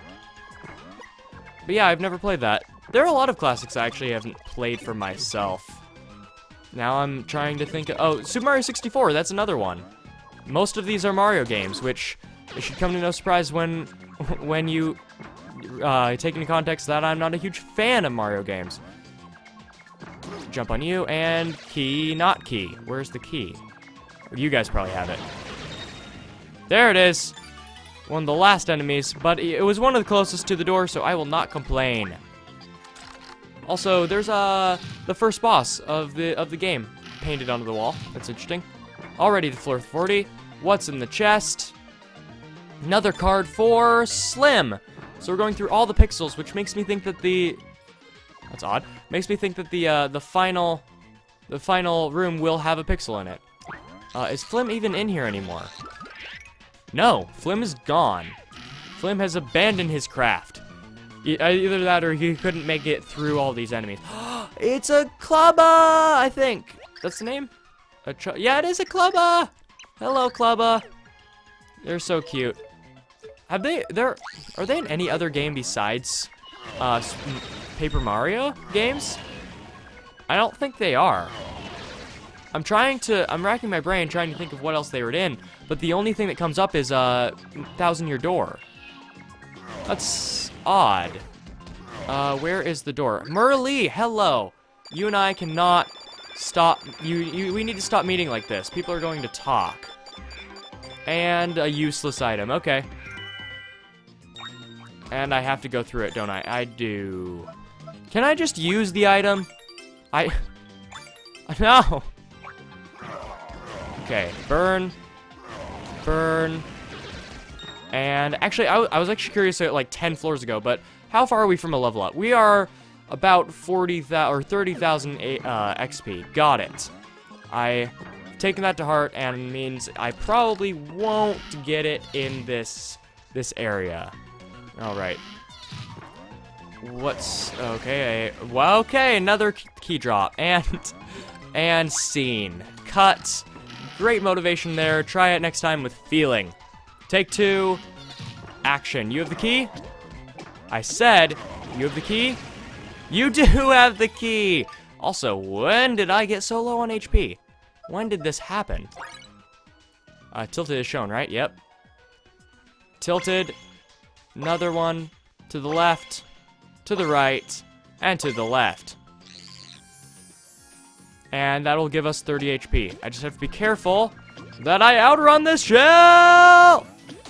But yeah, I've never played that. There are a lot of classics I actually haven't played for myself. Now I'm trying to think of, oh, Super Mario sixty-four, that's another one. Most of these are Mario games, which it should come to no surprise when when you uh, take into context that I'm not a huge fan of Mario games. Jump on you, and key, not key. Where's the key? You guys probably have it. There it is. One of the last enemies, but it was one of the closest to the door, so I will not complain. Also, there's uh the first boss of the of the game painted onto the wall. That's interesting. Already to floor forty. What's in the chest? Another card for Slim. So we're going through all the pixels, which makes me think that the that's odd. Makes me think that the uh, the final the final room will have a pixel in it. Uh, is Flim even in here anymore? No, Flim is gone. Flim has abandoned his craft. Either that or he couldn't make it through all these enemies. It's a Clubba, I think. That's the name? A ch yeah, it is a Clubba. Hello, Clubba. They're so cute. Have they, they're, are they in any other game besides uh, Paper Mario games? I don't think they are. I'm trying to, I'm racking my brain trying to think of what else they were in, but the only thing that comes up is uh, Thousand Year Door. That's odd. Uh, where is the door? Merlee, hello. You and I cannot stop. You, you, we need to stop meeting like this. People are going to talk. And a useless item. Okay. And I have to go through it, don't I? I do. Can I just use the item? I. No. Okay. Burn. Burn. And actually, I, w I was actually curious at like ten floors ago, but how far are we from a level up? We are about forty thousand or thirty thousand uh, X P. Got it. I've taken that to heart, and it means I probably won't get it in this this area. All right. What's okay? Well, okay, another key drop and and scene cut. Great motivation there. Try it next time with feeling. Take two. Action. You have the key? I said you have the key. You do have the key. Also, when did I get so low on H P? When did this happen? Uh, tilted is shown, right? Yep. Tilted. Another one. To the left. To the right. And to the left. And that'll give us thirty H P. I just have to be careful that I outrun this shell!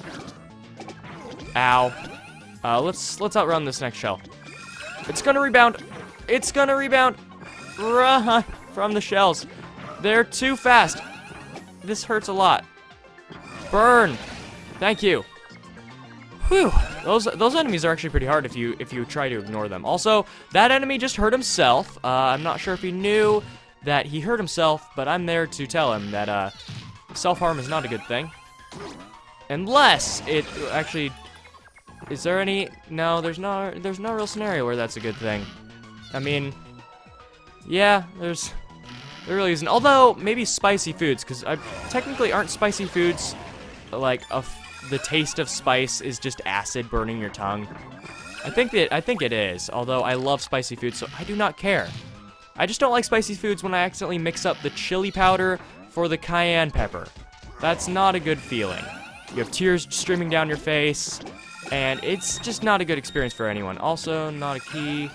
Ow. Uh, let's, let's outrun this next shell. It's gonna rebound. It's gonna rebound. Run from the shells. They're too fast. This hurts a lot. Burn. Thank you. Whew. Those those enemies are actually pretty hard if you if you try to ignore them. Also, that enemy just hurt himself. Uh, I'm not sure if he knew that he hurt himself, but I'm there to tell him that uh, self-harm is not a good thing. Unless it actually. Is there any? No, there's no. There's no real scenario where that's a good thing. I mean, yeah, there's. There really isn't. Although maybe spicy foods, because I technically aren't spicy foods like a f the taste of spice is just acid burning your tongue. I think that I think it is. Although I love spicy foods, so I do not care. I just don't like spicy foods when I accidentally mix up the chili powder for the cayenne pepper. That's not a good feeling. You have tears streaming down your face. And it's just not a good experience for anyone. Also, not a key.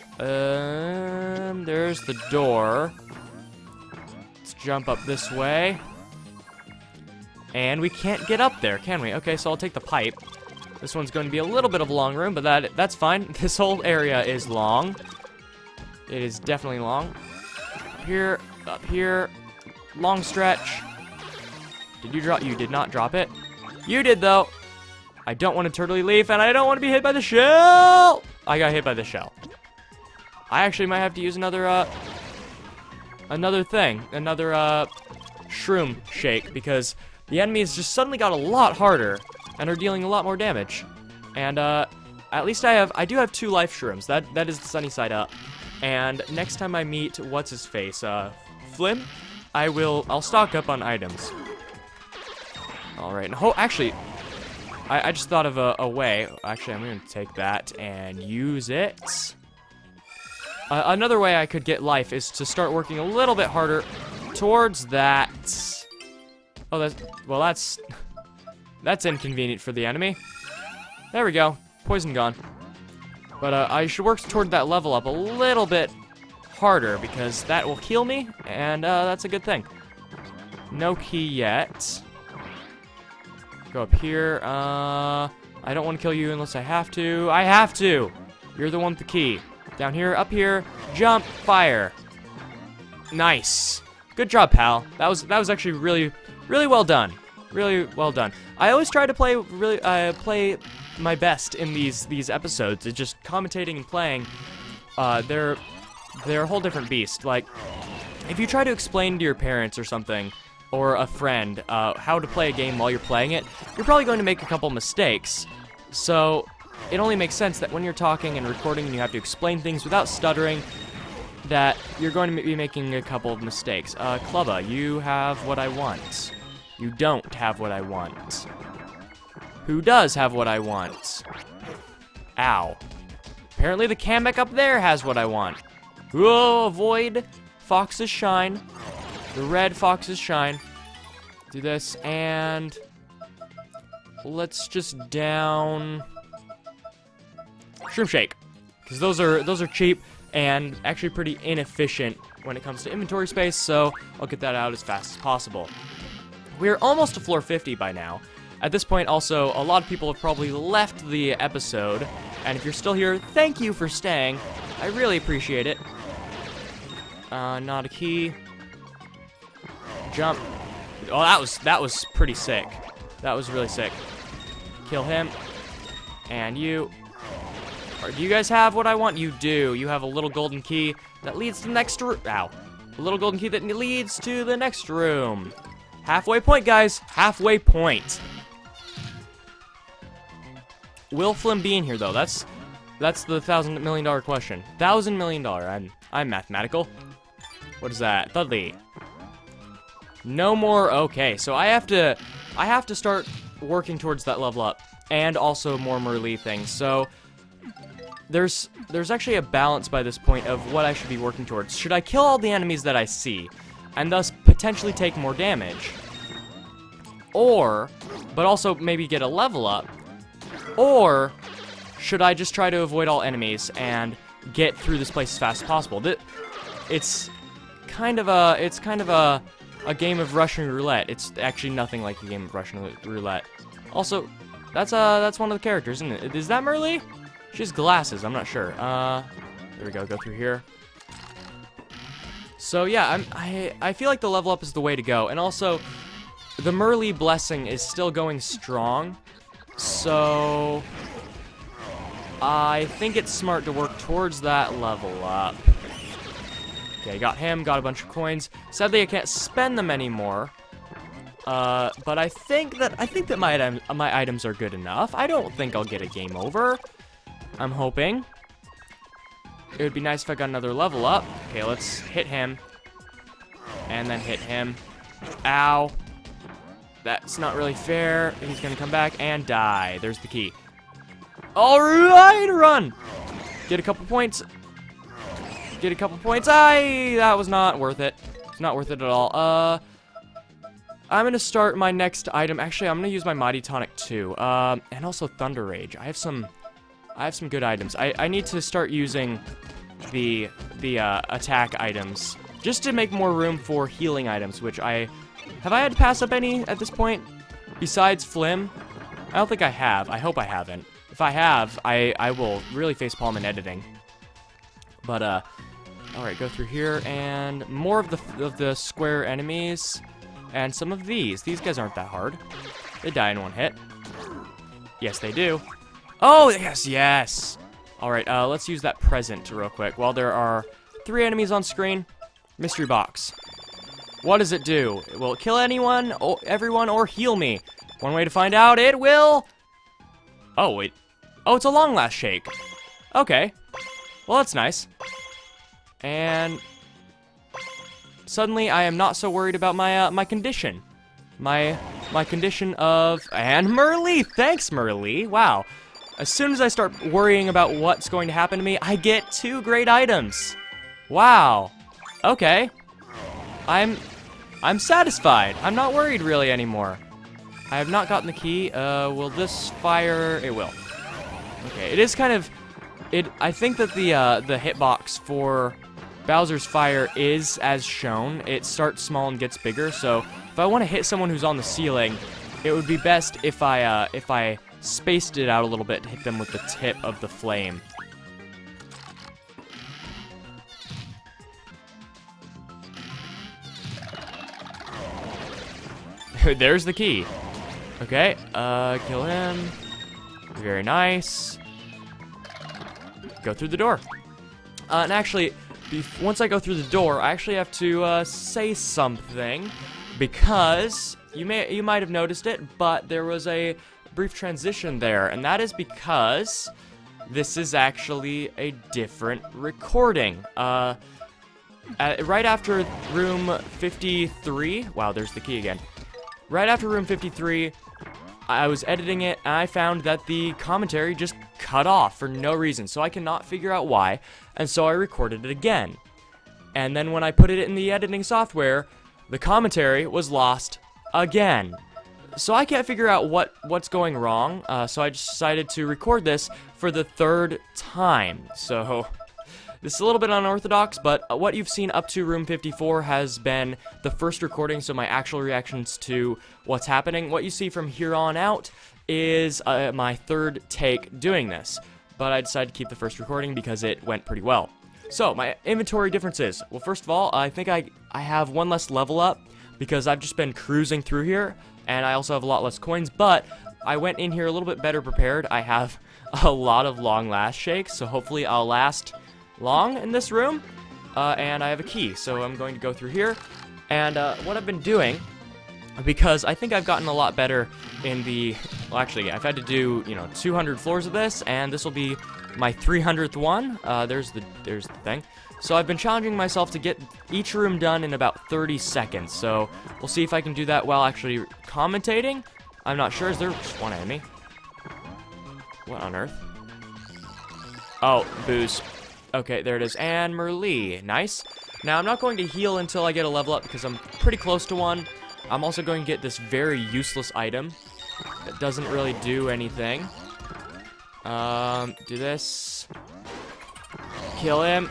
Um, there's the door. Let's jump up this way. And we can't get up there, can we? Okay, so I'll take the pipe. This one's going to be a little bit of a long room, but that that's fine. This whole area is long. It is definitely long. Up here, up here. Long stretch. Did you drop? You did not drop it. You did, though. I don't want to turtly leaf, and I don't want to be hit by the shell! I got hit by the shell. I actually might have to use another, uh... Another thing. Another, uh... shroom shake, because the enemies just suddenly got a lot harder, and are dealing a lot more damage. And, uh... at least I have... I do have two life shrooms. That That is the sunny side up. And next time I meet... What's-his-face? Uh... Flim? I will... I'll stock up on items. Alright. Oh, actually... I, I just thought of a, a way. Actually, I'm going to take that and use it. Uh, another way I could get life is to start working a little bit harder towards that. Oh, that's... Well, that's... That's inconvenient for the enemy. There we go. Poison gone. But uh, I should work toward that level up a little bit harder because that will heal me, and uh, that's a good thing. No key yet. Go up here. Uh, I don't want to kill you unless I have to. I have to. You're the one with the key. Down here, up here, jump, fire. Nice. Good job, pal. That was that was actually really, really well done. Really well done. I always try to play really uh, play my best in these these episodes. It's just commentating and playing. Uh, they're they're a whole different beast. Like, if you try to explain to your parents or something, or a friend, uh, how to play a game while you're playing it, you're probably going to make a couple mistakes. So, it only makes sense that when you're talking and recording and you have to explain things without stuttering, that you're going to be making a couple of mistakes. Uh, Clubba, you have what I want. You don't have what I want. Who does have what I want? Ow. Apparently the Kamek up there has what I want. Whoa, avoid Fox's shine. The red foxes shine. Do this, and let's just down Shroom Shake, because those are those are cheap and actually pretty inefficient when it comes to inventory space. So I'll get that out as fast as possible. We're almost to floor fifty by now. At this point, also, a lot of people have probably left the episode, and if you're still here, thank you for staying. I really appreciate it. Uh, not a key. Jump. Oh, that was that was pretty sick. That was really sick. Kill him. And you. Or do you guys have what I want? You do. You have a little golden key that leads to the next room. Ow. A little golden key that leads to the next room. Halfway point, guys. Halfway point. Will Flim be in here, though? That's that's the thousand million dollar question. Thousand million dollar. I'm I'm mathematical. What is that? Thudley. No more. Okay, so I have to I have to start working towards that level up, and also more Merlee things. So there's there's actually a balance by this point of what I should be working towards. Should I kill all the enemies that I see, and thus potentially take more damage? Or, but also maybe get a level up? Or should I just try to avoid all enemies and get through this place as fast as possible? It's kind of a it's kind of a a game of Russian roulette. It's actually nothing like a game of Russian roulette. Also, that's uh that's one of the characters, isn't it? Is that Merlee? She has glasses. I'm not sure. Uh, there we go. Go through here. So yeah, I'm, I I feel like the level up is the way to go, and also the Merlee blessing is still going strong. So I think it's smart to work towards that level up. Okay, got him. Got a bunch of coins. Sadly, I can't spend them anymore. Uh, but I think that I think that my item, my items are good enough. I don't think I'll get a game over. I'm hoping. It would be nice if I got another level up. Okay, let's hit him. And then hit him. Ow. That's not really fair. He's gonna come back and die. There's the key. Alright, run! Get a couple points. Get a couple points. Aye, that was not worth it. It's not worth it at all. Uh, I'm gonna start my next item. Actually, I'm gonna use my Mighty Tonic too. Um, and also Thunder Rage. I have some... I have some good items. I, I need to start using the the uh, attack items just to make more room for healing items, which I... Have I had to pass up any at this point? Besides Flim? I don't think I have. I hope I haven't. If I have, I, I will really facepalm in editing. But, uh... Alright, go through here, and more of the, of the square enemies. And some of these. These guys aren't that hard. They die in one hit. Yes, they do. Oh, yes, yes! Alright, uh, let's use that present real quick. While there are three enemies on screen, mystery box. What does it do? Will it kill anyone, or everyone, or heal me? One way to find out, it will... Oh, wait. Oh, it's a long last shake. Okay. Well, that's nice. And... suddenly, I am not so worried about my, uh, my condition. My, my condition of... And Merlee! Thanks, Merlee! Wow. As soon as I start worrying about what's going to happen to me, I get two great items. Wow. Okay. I'm I'm satisfied. I'm not worried really anymore. I have not gotten the key. Uh, will this fire? It will. Okay, it is kind of it I think that the uh the hitbox for Bowser's fire is as shown. It starts small and gets bigger, so if I want to hit someone who's on the ceiling, it would be best if I uh if I spaced it out a little bit to hit them with the tip of the flame. There's the key. Okay, uh, kill him. Very nice. Go through the door. Uh, and actually, once I go through the door, I actually have to uh, say something, because you may you might have noticed it, but there was a brief transition there, and that is because this is actually a different recording. Uh, at, right after room fifty-three, wow, there's the key again. Right after room fifty-three, I was editing it, and I found that the commentary just cut off for no reason, so I cannot figure out why, and so I recorded it again. And then when I put it in the editing software, the commentary was lost again. So I can't figure out what, what's going wrong, uh, so I just decided to record this for the third time. So this is a little bit unorthodox, but what you've seen up to room fifty-four has been the first recording, so my actual reactions to what's happening. What you see from here on out is uh, my third take doing this, but I decided to keep the first recording because it went pretty well. So my inventory differences. Well, first of all, I think I, I have one less level up because I've just been cruising through here, and I also have a lot less coins, but I went in here a little bit better prepared. I have a lot of long last shakes, so hopefully I'll last long in this room. Uh, and I have a key, so I'm going to go through here. And uh, what I've been doing, because I think I've gotten a lot better in the, well actually I've had to do, you know, two hundred floors of this, and this will be my three hundredth one. Uh, there's the, there's the thing. So I've been challenging myself to get each room done in about thirty seconds, so we'll see if I can do that while actually commentating. I'm not sure, is there just one enemy? What on earth? Oh, booze. Okay, there it is, and Merlee, nice. Now I'm not going to heal until I get a level up because I'm pretty close to one. I'm also going to get this very useless item that doesn't really do anything. Um, do this. Kill him.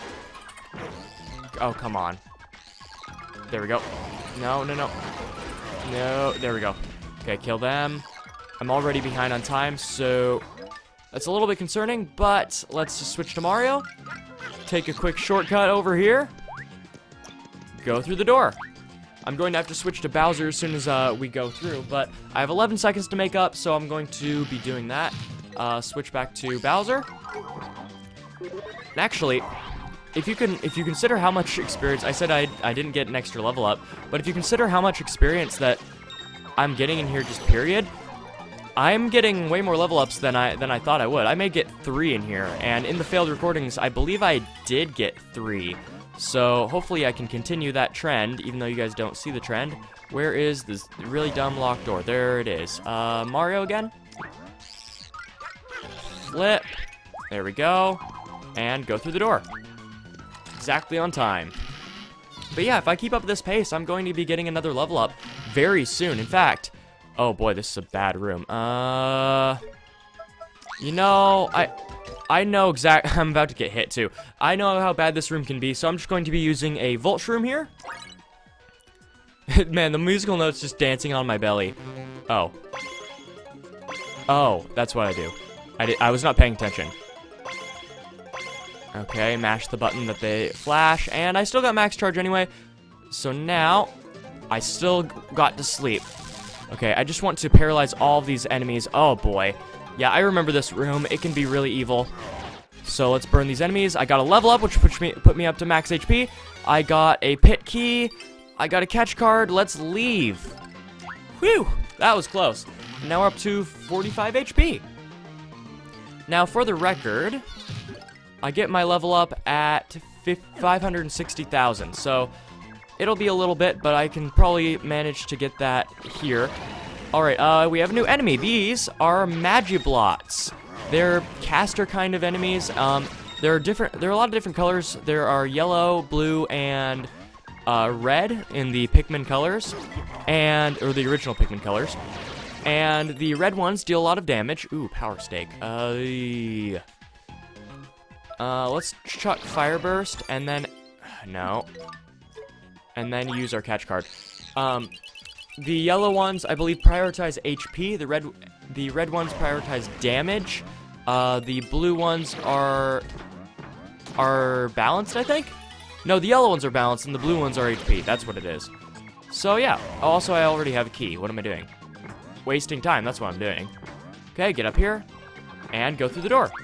Oh, come on. There we go. No, no, no. No, there we go. Okay, kill them. I'm already behind on time, so that's a little bit concerning, but let's just switch to Mario. Take a quick shortcut over here. Go through the door. I'm going to have to switch to Bowser as soon as uh, we go through, but I have eleven seconds to make up, so I'm going to be doing that. Uh, switch back to Bowser. And actually, if you can, if you consider how much experience, I said I, I didn't get an extra level up, but if you consider how much experience that I'm getting in here, just period, I'm getting way more level ups than I than I thought I would. I may get three in here, and in the failed recordings, I believe I did get three. So hopefully I can continue that trend, even though you guys don't see the trend. Where is this really dumb locked door? There it is. Uh, Mario again. Flip. There we go. And go through the door. Exactly on time. But yeah, if I keep up this pace, I'm going to be getting another level up very soon. In fact, oh boy, this is a bad room. Uh, you know, I... I know exactly, I'm about to get hit too. I know how bad this room can be, so I'm just going to be using a Volt Shroom here. Man, the musical note's just dancing on my belly. Oh. Oh, that's what I do. I, did, I was not paying attention. Okay, mash the button that they flash, and I still got max charge anyway. So now, I still got to sleep. Okay, I just want to paralyze all of these enemies. Oh boy. Yeah, I remember this room. It can be really evil. So let's burn these enemies. I got a level up, which put me, put me up to max H P. I got a pit key. I got a catch card. Let's leave. Whew, that was close. Now we're up to forty-five H P. Now, for the record, I get my level up at five hundred sixty thousand. So it'll be a little bit, but I can probably manage to get that here. Alright, uh, we have a new enemy. These are Magiblots. They're caster kind of enemies. Um, there are different, there are a lot of different colors. There are yellow, blue, and uh, red in the Pikmin colors. And, or the original Pikmin colors. And the red ones deal a lot of damage. Ooh, power stake. Uh, uh, let's chuck Fire Burst, and then, no. And then use our catch card. Um... The yellow ones, I believe, prioritize H P. The red, the red ones prioritize damage. Uh, the blue ones are are balanced, I think. No, the yellow ones are balanced, and the blue ones are H P. That's what it is. So yeah. Also, I already have a key. What am I doing? Wasting time. That's what I'm doing. Okay, get up here, and go through the door.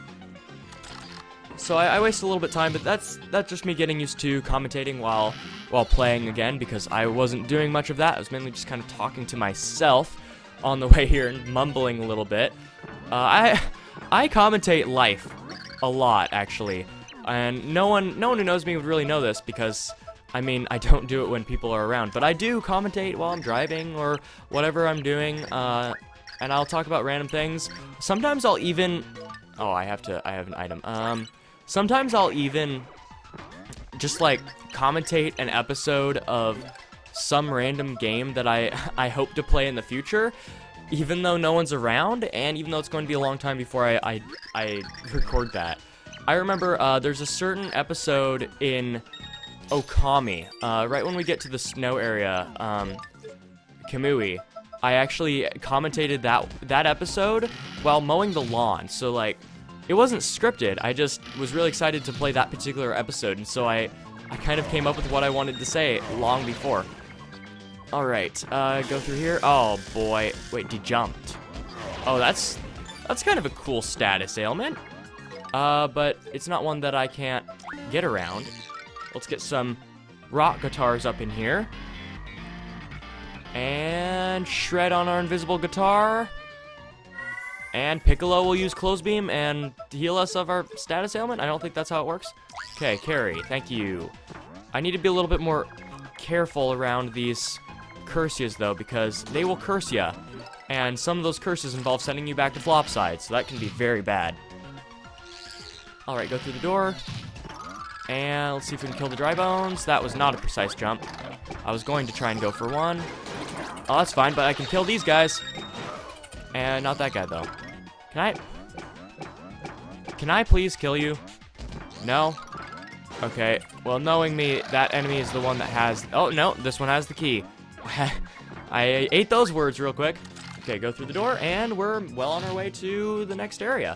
So I, I waste a little bit of time, but that's that's just me getting used to commentating while while playing again, because I wasn't doing much of that. I was mainly just kind of talking to myself on the way here and mumbling a little bit. Uh, I I commentate life a lot, actually, and no one no one who knows me would really know this, because I mean, I don't do it when people are around, but I do commentate while I'm driving or whatever I'm doing, uh, and I'll talk about random things. Sometimes I'll even oh I have to I have an item. Um. Sometimes I'll even just like commentate an episode of some random game that I I hope to play in the future, even though no one's around, and even though it's going to be a long time before I I, I record that. I remember uh, there's a certain episode in Okami, uh, right when we get to the snow area, um, Kamui. I actually commentated that that episode while mowing the lawn. So like. It wasn't scripted, I just was really excited to play that particular episode, and so I, I kind of came up with what I wanted to say long before. Alright, uh, go through here. Oh boy, wait, dejumped. Oh, that's that's kind of a cool status ailment. Uh, but it's not one that I can't get around. Let's get some rock guitars up in here. And shred on our invisible guitar. And Piccolo will use Close Beam and heal us of our status ailment. I don't think that's how it works. Okay, carry. Thank you. I need to be a little bit more careful around these curses, though, because they will curse ya. And some of those curses involve sending you back to flop side, so that can be very bad. Alright, go through the door. And let's see if we can kill the dry bones. That was not a precise jump. I was going to try and go for one. Oh, that's fine, but I can kill these guys. And not that guy, though. Can I... Can I please kill you? No? Okay. Well, knowing me, that enemy is the one that has... Oh, no. This one has the key. I ate those words real quick. Okay, go through the door, and we're well on our way to the next area.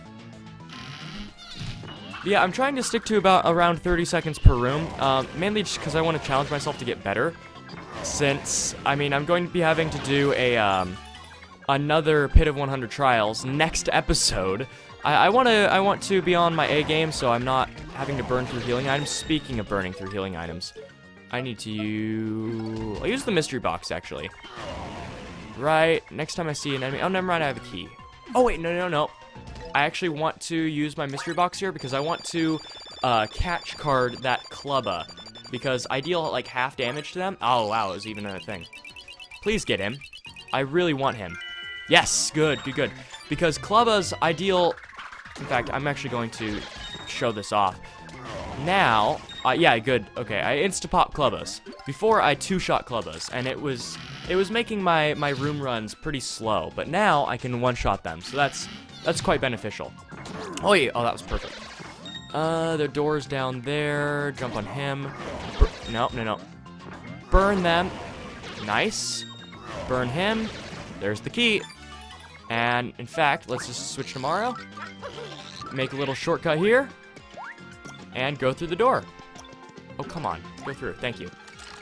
Yeah, I'm trying to stick to about around thirty seconds per room, um, mainly just because I want to challenge myself to get better. Since, I mean, I'm going to be having to do a, um, another Pit of one hundred Trials next episode. I, I want to I want to be on my A game, so I'm not having to burn through healing items. Speaking of burning through healing items, I need to use... I'll use the mystery box, actually. Right, next time I see an enemy... Oh, never mind, I have a key. Oh, wait, no, no, no. I actually want to use my mystery box here because I want to uh, catch card that Clubba. Because I deal, like, half damage to them. Oh, wow, it was even a thing. Please get him. I really want him. Yes, good, good, good. Because Clubba's ideal... In fact, I'm actually going to show this off. Now... Uh, yeah, good. Okay, I insta-pop Clubbas. Before, I two-shot Clubbas, and it was it was making my, my room runs pretty slow. But now, I can one-shot them, so that's that's quite beneficial. Oh, yeah. Oh, that was perfect. Uh, the door's down there. Jump on him. Bur no, no, no. Burn them. Nice. Burn him. There's the key. And, in fact, let's just switch to Mario. Make a little shortcut here. And go through the door. Oh, come on. Go through. Thank you.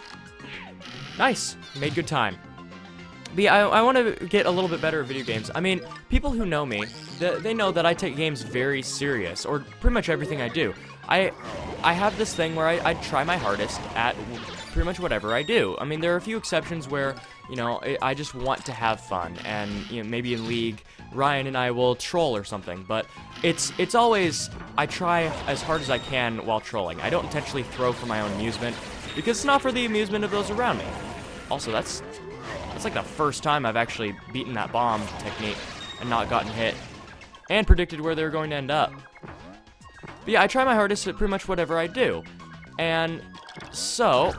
Nice. Made good time. But yeah, I, I want to get a little bit better at video games. I mean, people who know me, they, they know that I take games very serious, or pretty much everything I do. I I have this thing where I, I try my hardest at pretty much whatever I do. I mean, there are a few exceptions where, you know, I, I just want to have fun, and, you know, maybe in League, Ryan and I will troll or something, but it's it's always, I try as hard as I can while trolling. I don't intentionally throw for my own amusement, because it's not for the amusement of those around me. Also, that's, that's like the first time I've actually beaten that bomb technique and not gotten hit, and predicted where they were going to end up. But yeah, I try my hardest at pretty much whatever I do, and so...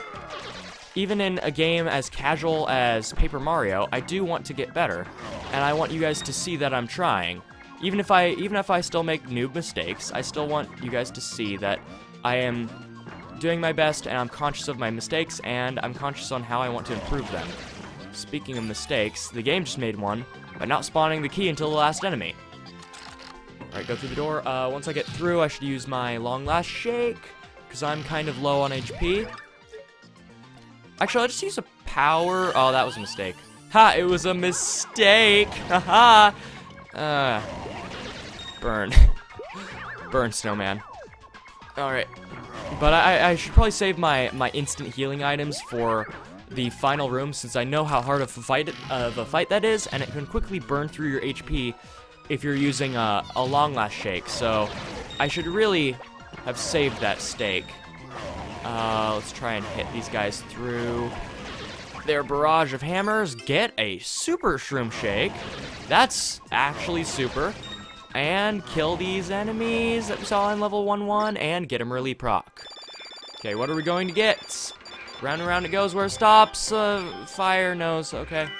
Even in a game as casual as Paper Mario, I do want to get better, and I want you guys to see that I'm trying. Even if I even if I still make noob mistakes, I still want you guys to see that I am doing my best, and I'm conscious of my mistakes, and I'm conscious on how I want to improve them. Speaking of mistakes, the game just made one by not spawning the key until the last enemy. Alright, go through the door. Uh, once I get through, I should use my long last shake, because I'm kind of low on H P. Actually, I'll just use a power... Oh, that was a mistake. Ha! It was a mistake! Haha! uh, burn. Burn, snowman. Alright. But I, I should probably save my, my instant healing items for the final room, since I know how hard of a fight, of a fight that is, and it can quickly burn through your H P if you're using a, a long last shake. So, I should really have saved that stake. Uh, let's try and hit these guys through their barrage of hammers. Get a super shroom shake. That's actually super. And kill these enemies that we saw in level one one and get them early proc. Okay, what are we going to get? Round and round it goes where it stops. Uh, fire nose, okay.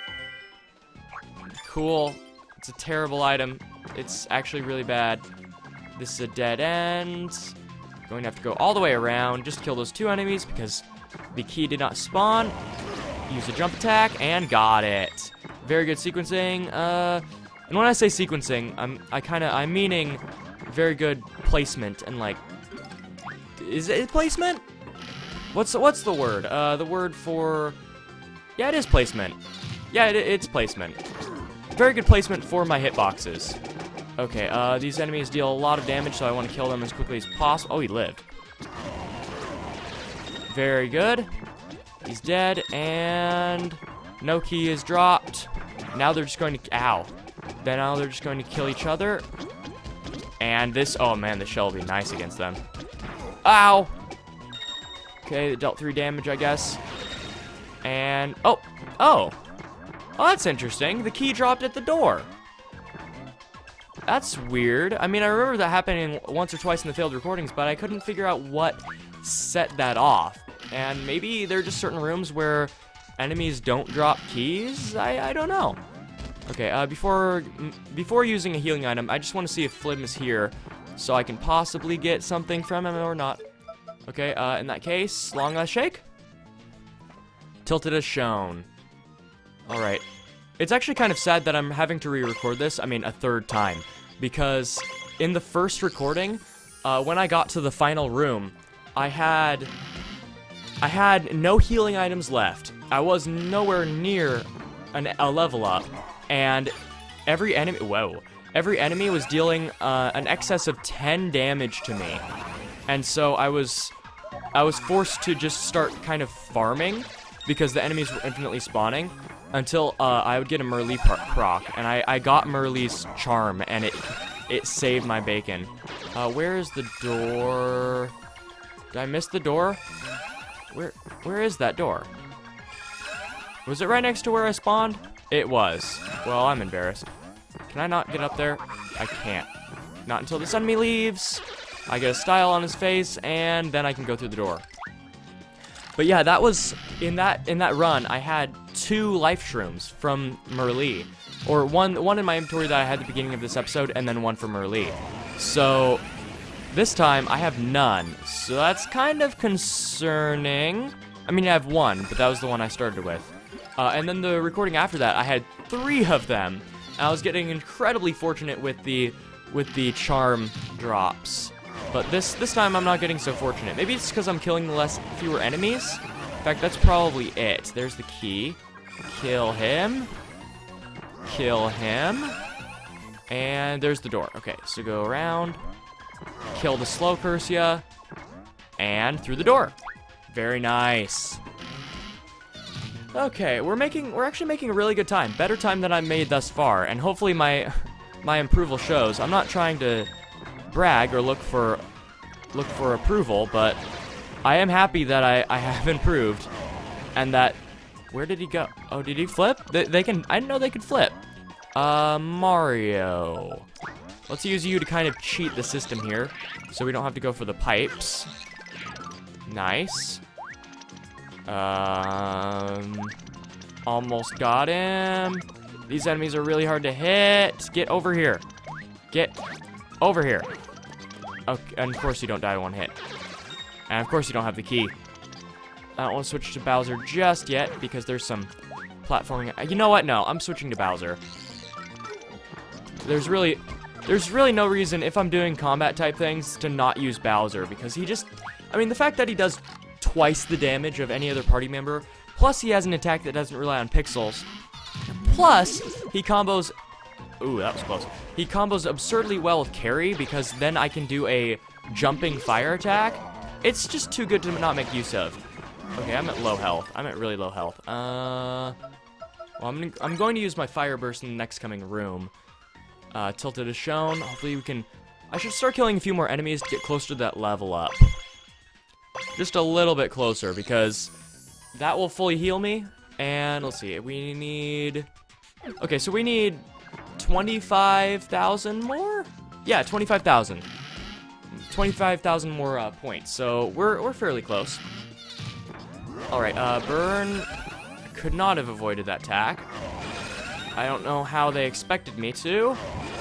Cool. It's a terrible item. It's actually really bad. This is a dead end. Going to have to go all the way around, just kill those two enemies because the key did not spawn. Use a jump attack, and got it. Very good sequencing. Uh, and when I say sequencing, I'm I kind of I'm meaning very good placement and like, is it placement? What's what's the word? Uh, the word for, yeah, it is placement. Yeah, it, it's placement. very good placement for my hitboxes. Okay, uh, these enemies deal a lot of damage, so I want to kill them as quickly as possible. Oh, he lived. Very good. He's dead, and no key is dropped. Now they're just going to, ow. Then now they're just going to kill each other. And this, oh man, the shell will be nice against them. Ow! Okay, they dealt three damage, I guess. And, oh, oh. Oh, that's interesting. The key dropped at the door. That's weird. I mean, I remember that happening once or twice in the failed recordings, but I couldn't figure out what set that off. And maybe there are just certain rooms where enemies don't drop keys? I, I don't know. Okay, uh, before before using a healing item, I just want to see if Flim is here, so I can possibly get something from him or not. Okay, uh, in that case, long last shake. Tilted as shown. Alright. It's actually kind of sad that I'm having to re-record this, I mean, a third time. Because in the first recording, uh, when I got to the final room, I had... I had no healing items left. I was nowhere near an, a level up. And every enemy... Whoa. Every enemy was dealing uh, an excess of ten damage to me. And so I was... I was forced to just start kind of farming, because the enemies were infinitely spawning, until uh, I would get a Merlee proc, and I, I got Merlee's charm, and it it saved my bacon. Uh, where is the door? Did I miss the door? Where where is that door? Was it right next to where I spawned? It was. Well, I'm embarrassed. Can I not get up there? I can't. Not until this enemy leaves. I get a style on his face, and then I can go through the door. But yeah, that was, in that in that run, I had two life shrooms from Merlee. Or one one in my inventory that I had at the beginning of this episode, and then one from Merlee. So, this time, I have none. So that's kind of concerning. I mean, I have one, but that was the one I started with. Uh, and then the recording after that, I had three of them. I was getting incredibly fortunate with the with the charm drops. But this this time I'm not getting so fortunate. Maybe it's because I'm killing less fewer enemies. In fact, that's probably it. There's the key. Kill him. Kill him. And there's the door. Okay, so go around. Kill the slow Cursia. And through the door. Very nice. Okay, we're making we're actually making a really good time. Better time than I've made thus far. And hopefully my my approval shows. I'm not trying to brag or look for look for approval, but I am happy that I, I have improved, and that, where did he go? Oh, did he flip? They, they can, I didn't know they could flip. Uh, Mario. Let's use you to kind of cheat the system here, so we don't have to go for the pipes. Nice. Um, almost got him. These enemies are really hard to hit. Get over here. Get over here. Okay, and of course you don't die in one hit. And of course you don't have the key. I don't want to switch to Bowser just yet, because there's some platforming. You know what? No, I'm switching to Bowser. There's really, there's really no reason, if I'm doing combat type things, to not use Bowser, because he just, I mean, the fact that he does twice the damage of any other party member, plus he has an attack that doesn't rely on pixels, plus he combos, ooh, that was close. He combos absurdly well with carry, because then I can do a jumping fire attack. It's just too good to not make use of. Okay, I'm at low health. I'm at really low health. Uh, well, I'm, I'm going to use my fire burst in the next coming room. Uh, tilted as shown. Hopefully we can, I should start killing a few more enemies to get closer to that level up. Just a little bit closer, because that will fully heal me. And let's see, we need, okay, so we need twenty-five thousand more? Yeah, twenty-five thousand. twenty-five thousand more uh, points, so we're, we're fairly close. Alright, uh, Burn could not have avoided that attack. I don't know how they expected me to.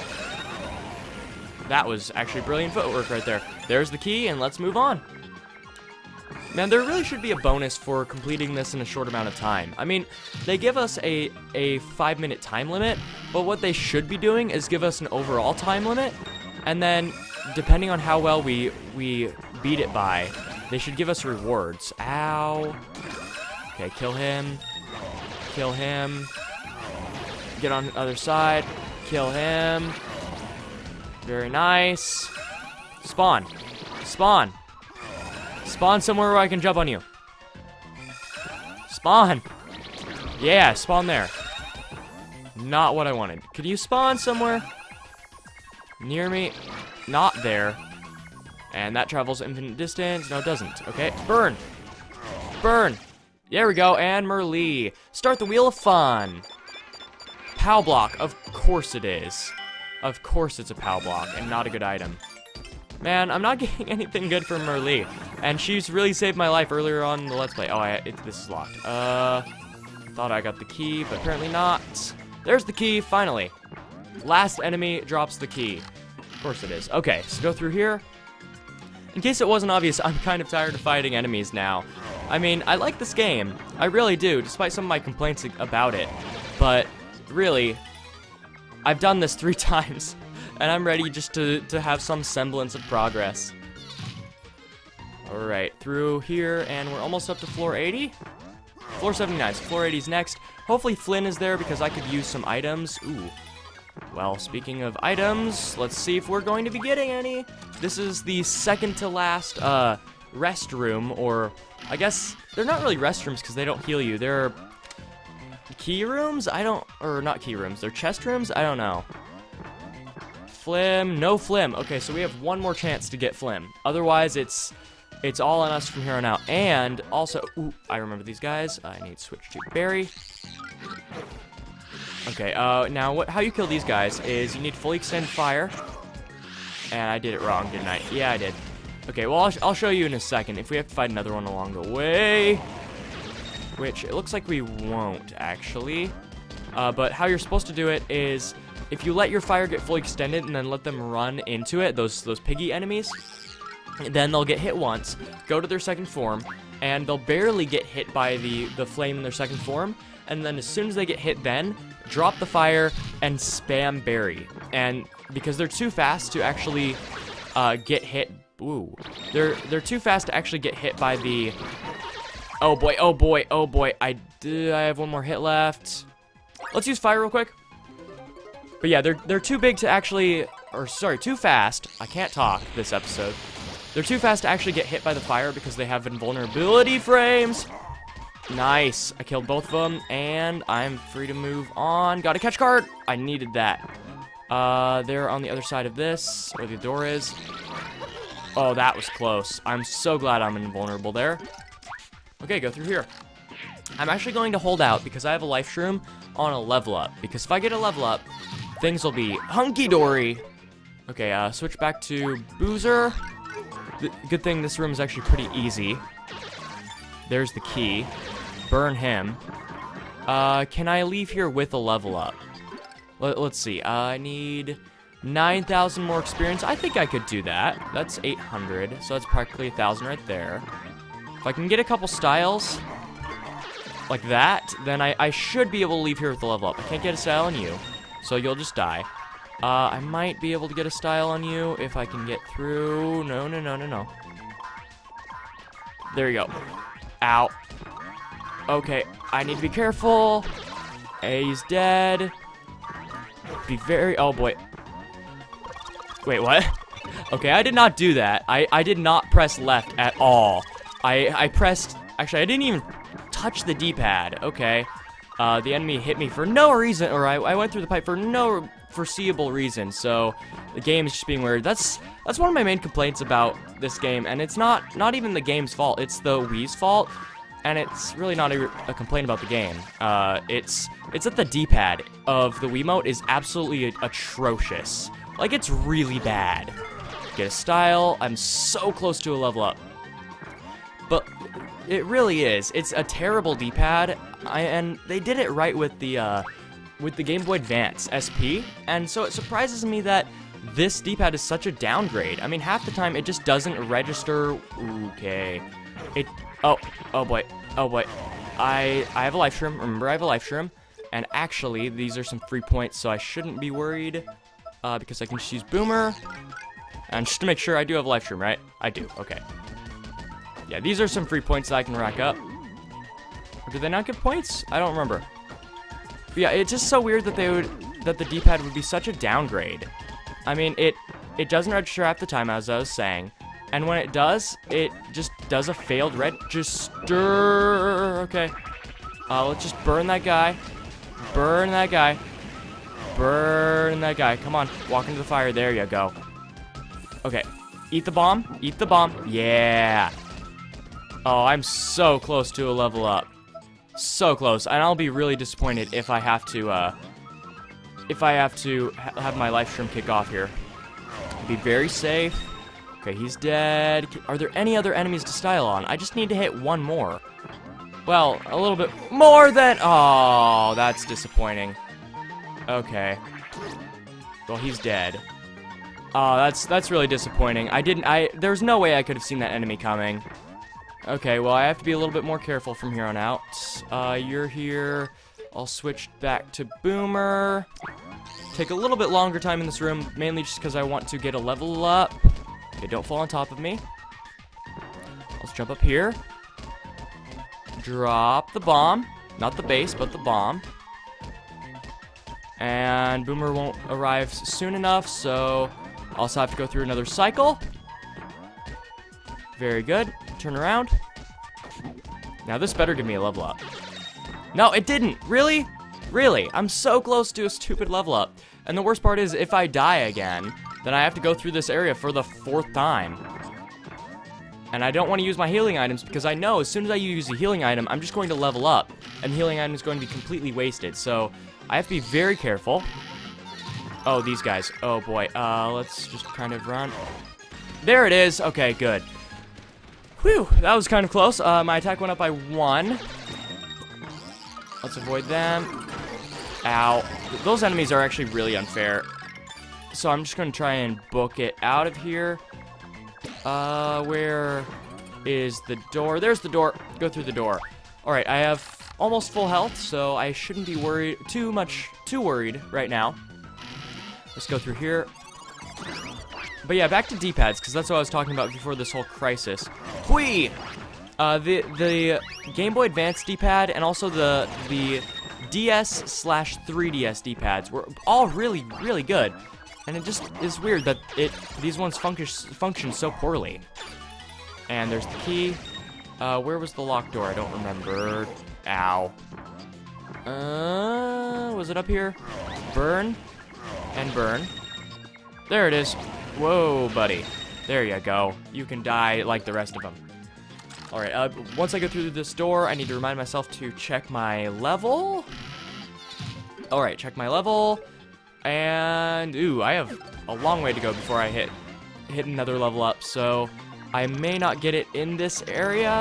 That was actually brilliant footwork right there. There's the key, and let's move on. Man, there really should be a bonus for completing this in a short amount of time. I mean, they give us a, a five minute time limit, but what they should be doing is give us an overall time limit, and then, depending on how well we, we beat it by, they should give us rewards. Ow. Okay, kill him. Kill him. get on the other side. Kill him. Very nice. Spawn. Spawn. Spawn somewhere where I can jump on you. Spawn. Yeah, spawn there. Not what I wanted. Could you spawn somewhere near me? Not there. And that travels infinite distance. No, it doesn't. Okay, burn. Burn. There we go. And Merlee. Start the wheel of fun. POW block. Of course it is. Of course it's a POW block and not a good item. Man, I'm not getting anything good from Merlee. And she's really saved my life earlier on in the Let's Play. Oh, I, it, this is locked. Uh, thought I got the key, but apparently not. There's the key, finally. Last enemy drops the key. Of course it is. Okay, so go through here. In case it wasn't obvious, I'm kind of tired of fighting enemies now. I mean, I like this game. I really do, despite some of my complaints about it. But, really, I've done this three times. And I'm ready just to, to have some semblance of progress. Alright, through here, and we're almost up to floor eighty. Floor seventy-nine, so floor eighty is next. Hopefully Flynn is there because I could use some items. Ooh. Well, speaking of items, let's see if we're going to be getting any. This is the second to last uh, restroom, or I guess they're not really restrooms because they don't heal you. They're key rooms? I don't, or not key rooms, they're chest rooms? I don't know. Flim, no Flim. Okay, so we have one more chance to get Flim. Otherwise, it's it's all on us from here on out. And also, ooh, I remember these guys. I need to switch to Barry. Okay, uh, now what? How you kill these guys is you need fully extended fire. And I did it wrong, didn't I? Yeah, I did. Okay, well, I'll, I'll show you in a second if we have to fight another one along the way. Which, it looks like we won't, actually. Uh, but how you're supposed to do it is, if you let your fire get fully extended and then let them run into it, those those piggy enemies, then they'll get hit once, go to their second form, and they'll barely get hit by the, the flame in their second form, and then as soon as they get hit then, drop the fire and spam Barry. And because they're too fast to actually uh, get hit, ooh, they're, they're too fast to actually get hit by the, oh boy, oh boy, oh boy, I, do, I have one more hit left. Let's use fire real quick. But yeah, they're they're too big to actually, or sorry, too fast. I can't talk this episode. They're too fast to actually get hit by the fire because they have invulnerability frames. Nice. I killed both of them, and I'm free to move on. Got a catch card. I needed that. Uh, they're on the other side of this, where the door is. Oh, that was close. I'm so glad I'm invulnerable there. Okay, go through here. I'm actually going to hold out because I have a life shroom on a level up. Because if I get a level up, things will be hunky-dory. Okay, uh, switch back to Boozer. The good thing this room is actually pretty easy. There's the key. Burn him. Uh, can I leave here with a level up? Let, let's see. Uh, I need nine thousand more experience. I think I could do that. That's eight hundred, so that's practically one thousand right there. If I can get a couple styles like that, then I, I should be able to leave here with the level up. I can't get a style on you, so you'll just die. Uh, I might be able to get a style on you if I can get through. No, no, no, no, no. There you go. Ow. Okay, I need to be careful. Hey, he's dead. Be very, oh boy. Wait, what? Okay, I did not do that. I, I did not press left at all. I, I pressed, actually, I didn't even touch the D-pad. Okay. Uh, the enemy hit me for no reason, or I, I went through the pipe for no foreseeable reason, so the game is just being weird. That's that's one of my main complaints about this game, and it's not not even the game's fault, it's the Wii's fault, and it's really not a, a complaint about the game. Uh, it's it's that the D-pad of the Wiimote is absolutely atrocious. Like, it's really bad. Get a style. I'm so close to a level up. But it really is. It's a terrible D-pad, and they did it right with the uh, with the Game Boy Advance S P, and so it surprises me that this D-pad is such a downgrade. I mean, half the time it just doesn't register. Okay, it. Oh, oh boy, oh boy. I I have a life shroom. Remember, I have a life shroom, and actually these are some free points, so I shouldn't be worried uh, because I can just use Boomer, and just to make sure I do have a life shroom, right? I do. Okay. Yeah, these are some free points that I can rack up. Or do they not give points? I don't remember. Yeah, it's just so weird that they would, that the D-pad would be such a downgrade. I mean, it, it doesn't register half the time, as I was saying. And when it does, it just does a failed register. Okay. Uh, let's just burn that guy. Burn that guy. Burn that guy. Come on. Walk into the fire. There you go. Okay. Eat the bomb. Eat the bomb. Yeah. Oh, I'm so close to a level up. So close. And I'll be really disappointed if I have to, uh... if I have to ha have my life stream kick off here. Be very safe. Okay, he's dead. Are there any other enemies to style on? I just need to hit one more. Well, a little bit more than... Oh, that's disappointing. Okay. Well, he's dead. Oh, that's that's really disappointing. I didn't... I There's no way I could have seen that enemy coming. Okay, well, I have to be a little bit more careful from here on out. Uh, you're here. I'll switch back to Boomer. Take a little bit longer time in this room, mainly just because I want to get a level up. Okay, don't fall on top of me. Let's jump up here. Drop the bomb. Not the base, but the bomb. And Boomer won't arrive soon enough, so I'll also have to go through another cycle. Very good. Turn around. Now this better give me a level up. No, it didn't. Really? Really? I'm so close to a stupid level up. And the worst part is, if I die again, then I have to go through this area for the fourth time. And I don't want to use my healing items because I know as soon as I use a healing item, I'm just going to level up. And the healing item is going to be completely wasted. So I have to be very careful. Oh, these guys. Oh, boy. Uh, let's just kind of run. There it is. Okay, good. Whew, that was kind of close. Uh, my attack went up by one. Let's avoid them. Ow. Those enemies are actually really unfair. So I'm just going to try and book it out of here. Uh, where is the door? There's the door. Go through the door. Alright, I have almost full health, so I shouldn't be worried too much, too worried right now. Let's go through here. But yeah, back to D-pads, because that's what I was talking about before this whole crisis. Whee! Uh, the, the Game Boy Advance D-pad and also the, the D S slash three D S D-pads were all really, really good. And it just is weird that it these ones function, function so poorly. And there's the key. Uh, where was the locked door? I don't remember. Ow. Uh, was it up here? Burn. And burn. There it is. Whoa, buddy. There you go. You can die like the rest of them. Alright, uh, once I go through this door, I need to remind myself to check my level. Alright, check my level. And, ooh, I have a long way to go before I hit hit another level up, so I may not get it in this area.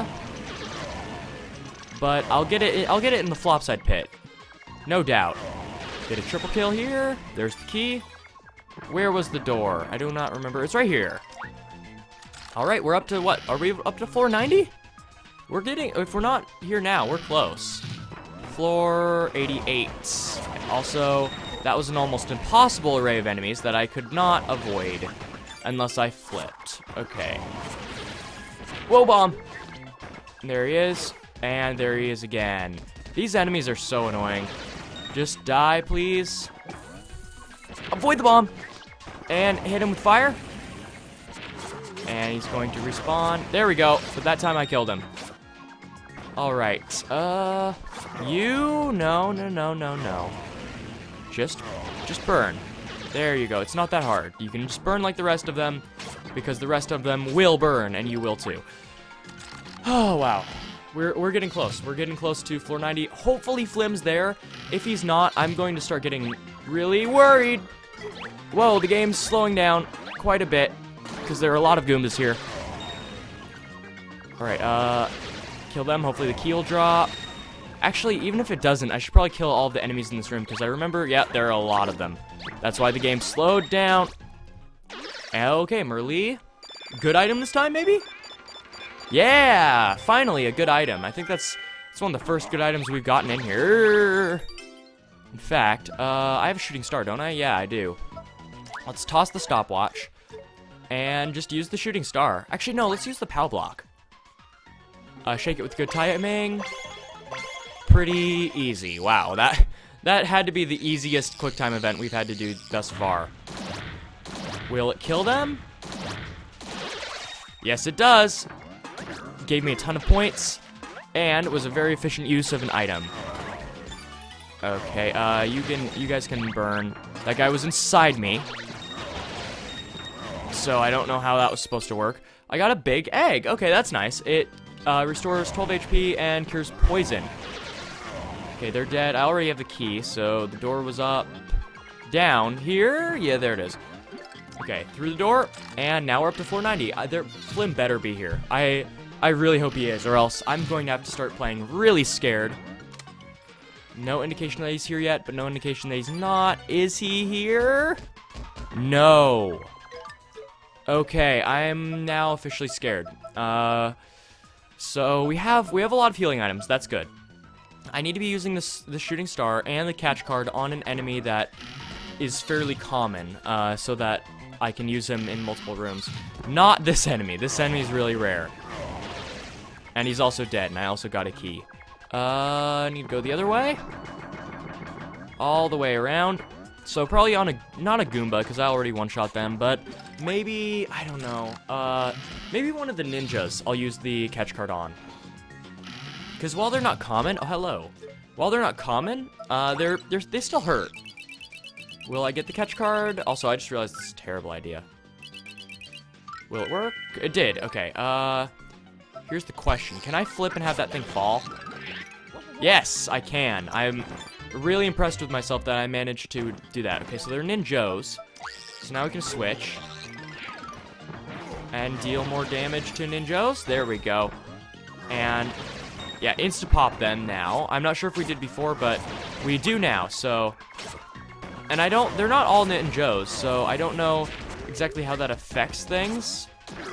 But I'll get it I'll get it in the flopside pit. No doubt. Get a triple kill here. There's the key. Where was the door? I do not remember. It's right here. Alright, we're up to what? Are we up to floor ninety? We're getting, if we're not here now, we're close. Floor eighty-eight. Also, that was an almost impossible array of enemies that I could not avoid unless I flipped. Okay. Whoa, bomb! There he is. And there he is again. These enemies are so annoying. Just die, please. Avoid the bomb. And hit him with fire. And he's going to respawn. There we go. But that time I killed him. Alright. Uh, you? No, no, no, no, no. Just, just burn. There you go. It's not that hard. You can just burn like the rest of them, because the rest of them will burn, and you will too. Oh, wow. We're, we're getting close. We're getting close to floor ninety. Hopefully Flim's there. If he's not, I'm going to start getting really worried. Whoa, the game's slowing down quite a bit, because there are a lot of Goombas here. Alright, uh, kill them. Hopefully the key will drop. Actually, even if it doesn't, I should probably kill all of the enemies in this room, because I remember, yeah, there are a lot of them. That's why the game slowed down. Okay, Merlee. Good item this time, maybe? Yeah! Finally, a good item. I think that's, that's one of the first good items we've gotten in here. In fact, uh, I have a shooting star, don't I? Yeah, I do. Let's toss the stopwatch. And just use the shooting star. Actually, no, let's use the POW block. Uh, shake it with good timing. Pretty easy. Wow, that that had to be the easiest quick time event we've had to do thus far. Will it kill them? Yes, it does. Gave me a ton of points, and it was a very efficient use of an item. Okay, uh, you can, you guys can burn. That guy was inside me, so I don't know how that was supposed to work. I got a big egg. Okay, that's nice. It uh, restores twelve H P and cures poison. Okay, they're dead. I already have the key, so the door was up. Down here? Yeah, there it is. Okay, through the door, and now we're up to four ninety. Uh, there, Flim better be here. I, I really hope he is, or else I'm going to have to start playing really scared. No indication that he's here yet, but no indication that he's not. Is he here? No. Okay, I'm now officially scared. Uh, so we have we have a lot of healing items. That's good. I need to be using this the shooting star and the catch card on an enemy that is fairly common, uh, so that I can use him in multiple rooms. Not this enemy. This enemy is really rare, and he's also dead. And I also got a key. Uh, I need to go the other way. All the way around. So probably on a, not a Goomba, because I already one-shot them, but maybe, I don't know, uh, maybe one of the ninjas I'll use the catch card on. Because while they're not common, oh, hello. While they're not common, uh, they're, they're, they still hurt. Will I get the catch card? Also, I just realized this is a terrible idea. Will it work? It did, okay, uh, here's the question. Can I flip and have that thing fall? Yes, I can. I'm really impressed with myself that I managed to do that. Okay, so they're ninjos. So now we can switch. And deal more damage to ninjos. There we go. And, yeah, insta-pop them now. I'm not sure if we did before, but we do now, so... And I don't... They're not all ninjos, so I don't know exactly how that affects things.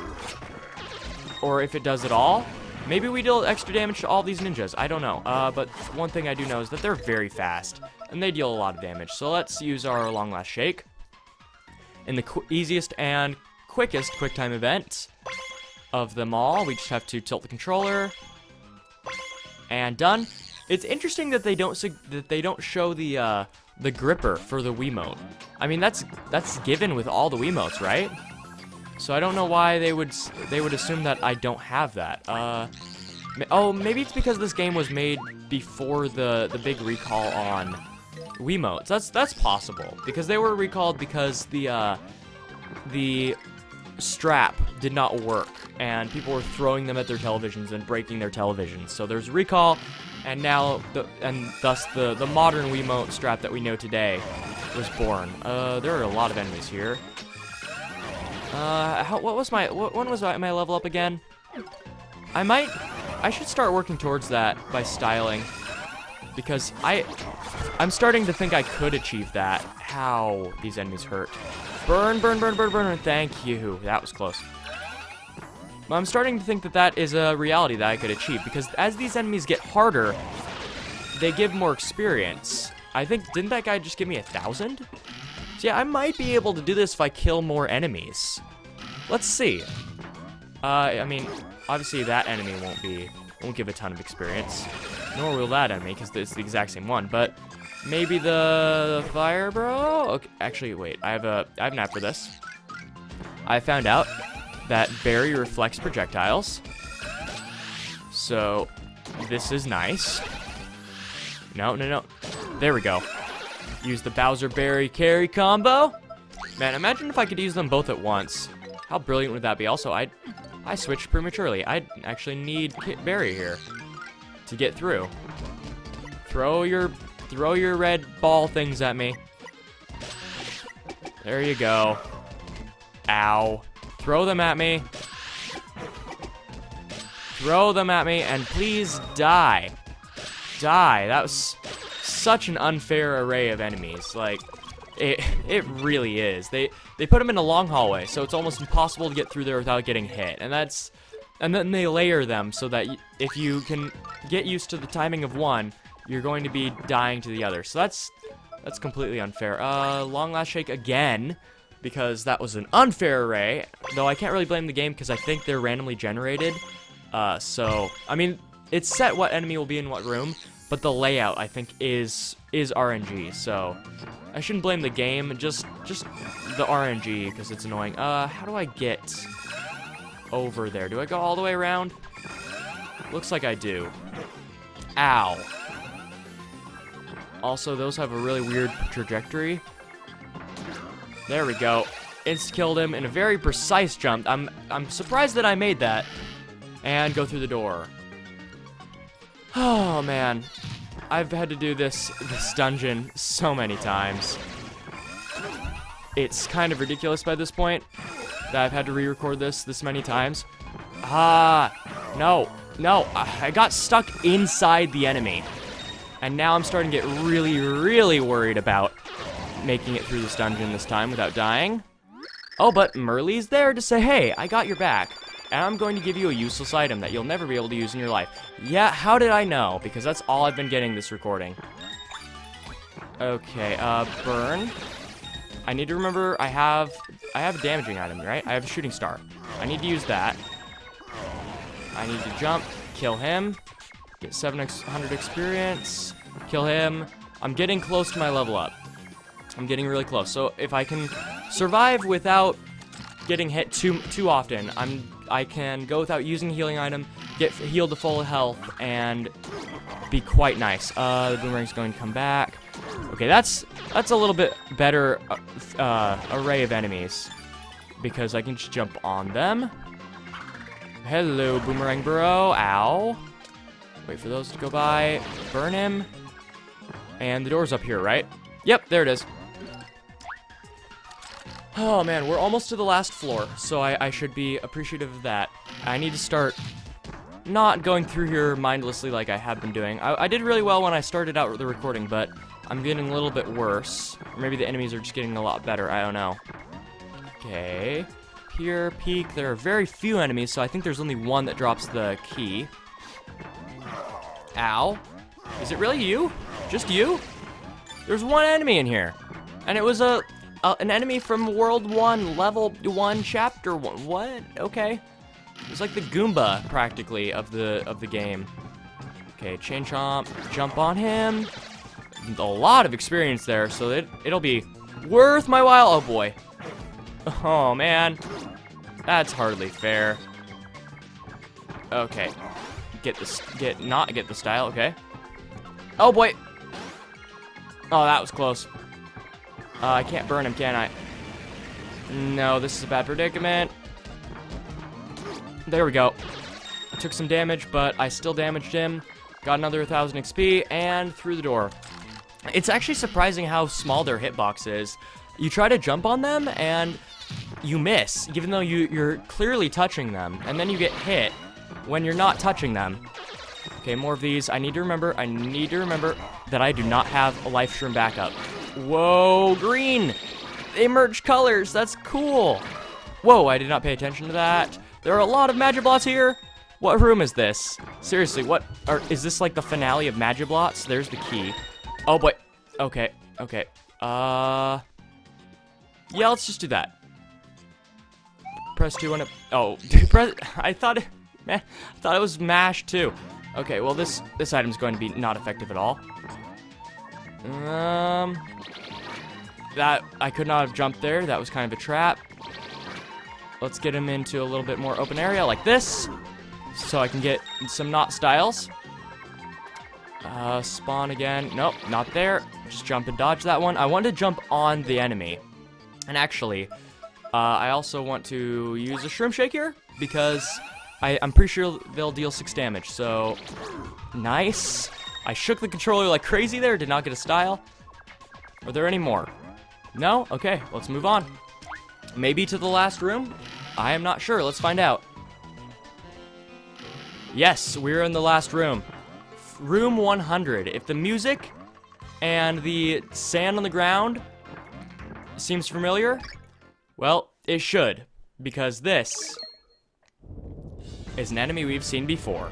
Or if it does at all. Maybe we deal extra damage to all these ninjas. I don't know. Uh, but one thing I do know is that they're very fast. And they deal a lot of damage. So let's use our long last shake. In the qu easiest and quickest quick time event of them all. We just have to tilt the controller. And done. It's interesting that they don't that they don't show the uh, the gripper for the Wiimote. I mean, that's that's given with all the Wiimotes, right? So I don't know why they would they would assume that I don't have that. Uh, oh, maybe it's because this game was made before the the big recall on Wiimotes. That's that's possible, because they were recalled because the uh, the strap did not work and people were throwing them at their televisions and breaking their televisions. So there's a recall, and now the and thus the the modern Wiimote strap that we know today was born. Uh, there are a lot of enemies here. Uh, how, what was my, what, when was my, my level up again? I might, I should start working towards that by styling, because I, I'm starting to think I could achieve that. How these enemies hurt. Burn, burn, burn, burn, burn, thank you. That was close. I'm starting to think that that is a reality that I could achieve, because as these enemies get harder, they give more experience. I think, didn't that guy just give me a thousand? So yeah, I might be able to do this if I kill more enemies. Let's see. Uh, I mean, obviously that enemy won't be, won't give a ton of experience. Nor will that enemy, because it's the exact same one. But maybe the fire bro? Okay, actually, wait. I have a, I have an app for this. I found out that Barry reflects projectiles. So this is nice. No, no, no. There we go. Use the Bowser Berry carry combo. Man, imagine if I could use them both at once. How brilliant would that be? Also, I I switched prematurely. I actually need Kit Berry here to get through. Throw your throw your red ball things at me. There you go. Ow. Throw them at me. Throw them at me, and please die. Die. That was such an unfair array of enemies. Like, it it really is. They they put them in a long hallway, so it's almost impossible to get through there without getting hit. And that's and then they layer them so that y if you can get used to the timing of one, you're going to be dying to the other. So that's that's completely unfair. Uh, long last shake again, because that was an unfair array. Though I can't really blame the game, because I think they're randomly generated. Uh, so I mean, it's set what enemy will be in what room. but the layout, I think, is is R N G, so I shouldn't blame the game, just just the R N G, because it's annoying. Uh, how do I get over there? Do I go all the way around? Looks like I do. Ow. Also, those have a really weird trajectory. There we go. Insta-killed him in a very precise jump. I'm I'm surprised that I made that. And go through the door. Oh, man. I've had to do this, this dungeon so many times. It's kind of ridiculous by this point that I've had to re-record this this many times. Ah, no, no. I got stuck inside the enemy. And now I'm starting to get really, really worried about making it through this dungeon this time without dying. Oh, but Merly's there to say, hey, I got your back. And I'm going to give you a useless item that you'll never be able to use in your life. Yeah, how did I know? Because that's all I've been getting this recording. Okay, uh, burn. I need to remember I have, I have a damaging item, right? I have a shooting star. I need to use that. I need to jump, kill him, get seven hundred experience, kill him. I'm getting close to my level up. I'm getting really close. So if I can survive without getting hit too too often, I'm I can go without using a healing item, get healed to full health, and be quite nice. Uh, the boomerang's going to come back. Okay, that's that's a little bit better uh, uh, array of enemies because I can just jump on them. Hello, boomerang bro. Ow. Wait for those to go by. Burn him. And the door's up here, right? Yep, there it is. Oh man, we're almost to the last floor, so I, I should be appreciative of that. I need to start not going through here mindlessly like I have been doing. I, I did really well when I started out the recording, but I'm getting a little bit worse. Or maybe the enemies are just getting a lot better, I don't know. Okay, here, peek, there are very few enemies, so I think there's only one that drops the key. Ow. Is it really you? Just you? There's one enemy in here, and it was a... Uh, an enemy from World one, Level one, Chapter one. What? Okay. It's like the Goomba, practically, of the of the game. Okay, chain chomp, jump on him. A lot of experience there, so it, it'll be worth my while. Oh, boy. Oh, man. That's hardly fair. Okay. Get this, get, not get the style, okay. Oh, boy. Oh, that was close. Uh, I can't burn him, can I? No, this is a bad predicament. There we go. I took some damage, but I still damaged him. Got another one thousand X P, and through the door. It's actually surprising how small their hitbox is. You try to jump on them, and you miss, even though you, you're clearly touching them. And then you get hit when you're not touching them. Okay, more of these. I need to remember, I need to remember that I do not have a life shroom backup. Whoa, green! They merge colors, that's cool! Whoa, I did not pay attention to that. There are a lot of Magiblots here! What room is this? Seriously, what, are, is this like the finale of Magiblots? There's the key. Oh boy, okay, okay. Uh, yeah, let's just do that. Press two on it. Oh, press, I thought it, man, I thought it was mash too. Okay, well this, this item's going to be not effective at all. Um, that, I could not have jumped there. That was kind of a trap. Let's get him into a little bit more open area like this, so I can get some knot styles. Uh, spawn again. Nope, not there. Just jump and dodge that one. I want to jump on the enemy. And actually, uh, I also want to use a shroom shake here, because I, I'm pretty sure they'll deal six damage, so nice. I shook the controller like crazy there, did not get a style. Are there any more? No? Okay, let's move on. Maybe to the last room? I am not sure, let's find out. Yes, we're in the last room. Room one hundred. If the music and the sand on the ground seems familiar, well, it should, because this is an enemy we've seen before.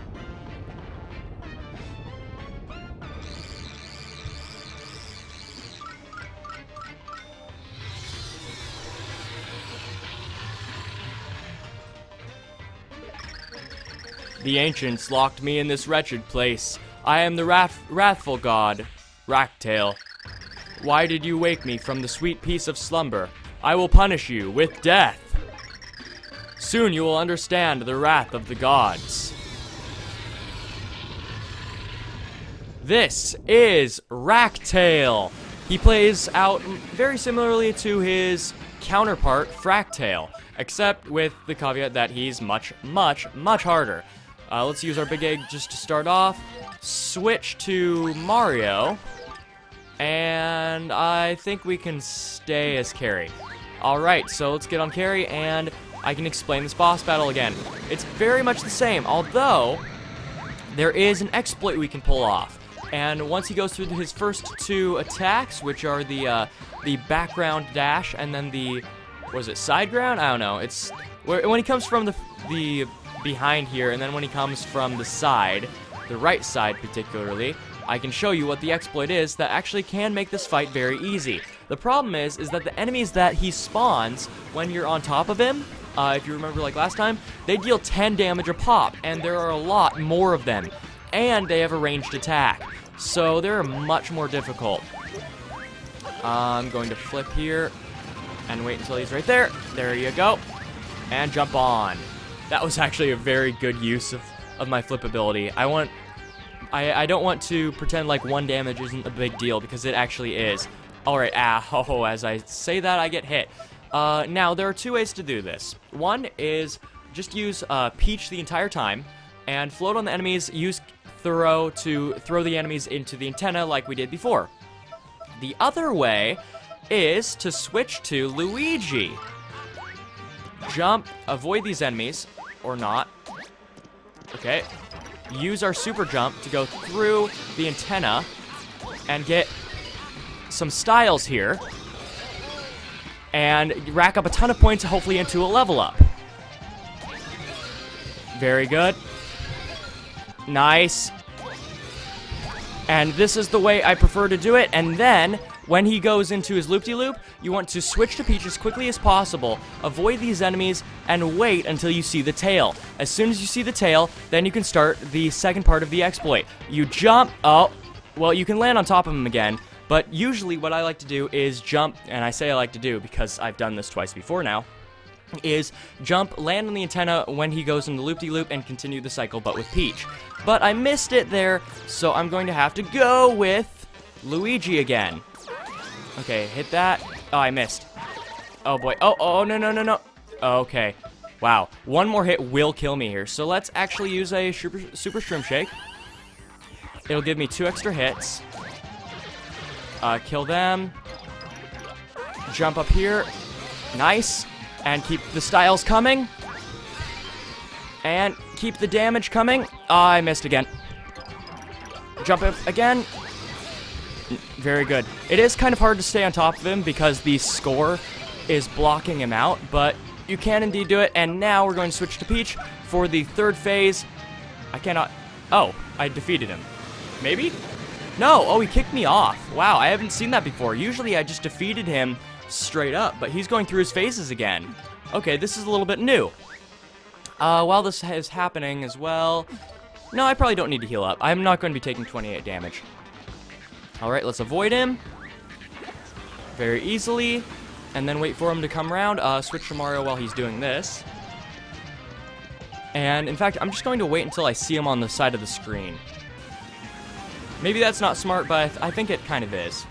The ancients locked me in this wretched place. I am the wrath wrathful god, Racktail. Why did you wake me from the sweet peace of slumber? I will punish you with death. Soon you will understand the wrath of the gods. This is Racktail. He plays out very similarly to his counterpart, Fractail, except with the caveat that he's much, much, much harder. Uh, let's use our big egg just to start off. Switch to Mario. And I think we can stay as Carrie. Alright, so let's get on Carrie, and I can explain this boss battle again. It's very much the same, although there is an exploit we can pull off. And once he goes through his first two attacks, which are the uh, the background dash and then the, was it side ground? I don't know. It's where, when he comes from the the behind here, and then when he comes from the side, the right side particularly, I can show you what the exploit is that actually can make this fight very easy. The problem is, is that the enemies that he spawns when you're on top of him, uh, if you remember like last time, they deal ten damage a pop, and there are a lot more of them, and they have a ranged attack. So they're much more difficult. Uh, I'm going to flip here and wait until he's right there. There you go. And jump on. That was actually a very good use of, of my flip ability. I want... I, I don't want to pretend like one damage isn't a big deal, because it actually is. Alright, ah, oh, as I say that, I get hit. Uh, now, there are two ways to do this. One is just use uh, Peach the entire time, and float on the enemies, use throw to throw the enemies into the antenna like we did before. The other way is to switch to Luigi. Jump, avoid these enemies, or not. Okay. Use our super jump to go through the antenna and get some styles here. And rack up a ton of points, hopefully into a level up. Very good. Nice. And this is the way I prefer to do it. And then, when he goes into his loop-de-loop, you want to switch to Peach as quickly as possible, avoid these enemies, and wait until you see the tail. As soon as you see the tail, then you can start the second part of the exploit. You jump, oh, well, you can land on top of him again, but usually what I like to do is jump, and I say I like to do because I've done this twice before now, is jump, land on the antenna when he goes in the loop-de-loop, and continue the cycle, but with Peach. But I missed it there, so I'm going to have to go with Luigi again. Okay, hit that. Oh, I missed. Oh, boy. Oh, oh, no, no, no, no. Okay. Wow. One more hit will kill me here. So let's actually use a super, super Shroom Shake. It'll give me two extra hits. Uh, kill them. Jump up here. Nice. And keep the styles coming. And keep the damage coming. Oh, I missed again. Jump up again. Very good. It is kind of hard to stay on top of him because the score is blocking him out, but you can indeed do it. And now we're going to switch to Peach for the third phase. I cannot... Oh, I defeated him. Maybe? No. Oh, he kicked me off. Wow, I haven't seen that before. Usually I just defeated him straight up, but he's going through his phases again. Okay, this is a little bit new. Uh, while this is happening as well... No, I probably don't need to heal up. I'm not going to be taking twenty-eight damage. Alright, let's avoid him. Very easily. And then wait for him to come around. Uh, switch to Mario while he's doing this. And, in fact, I'm just going to wait until I see him on the side of the screen. Maybe that's not smart, but I, th I think it kind of is.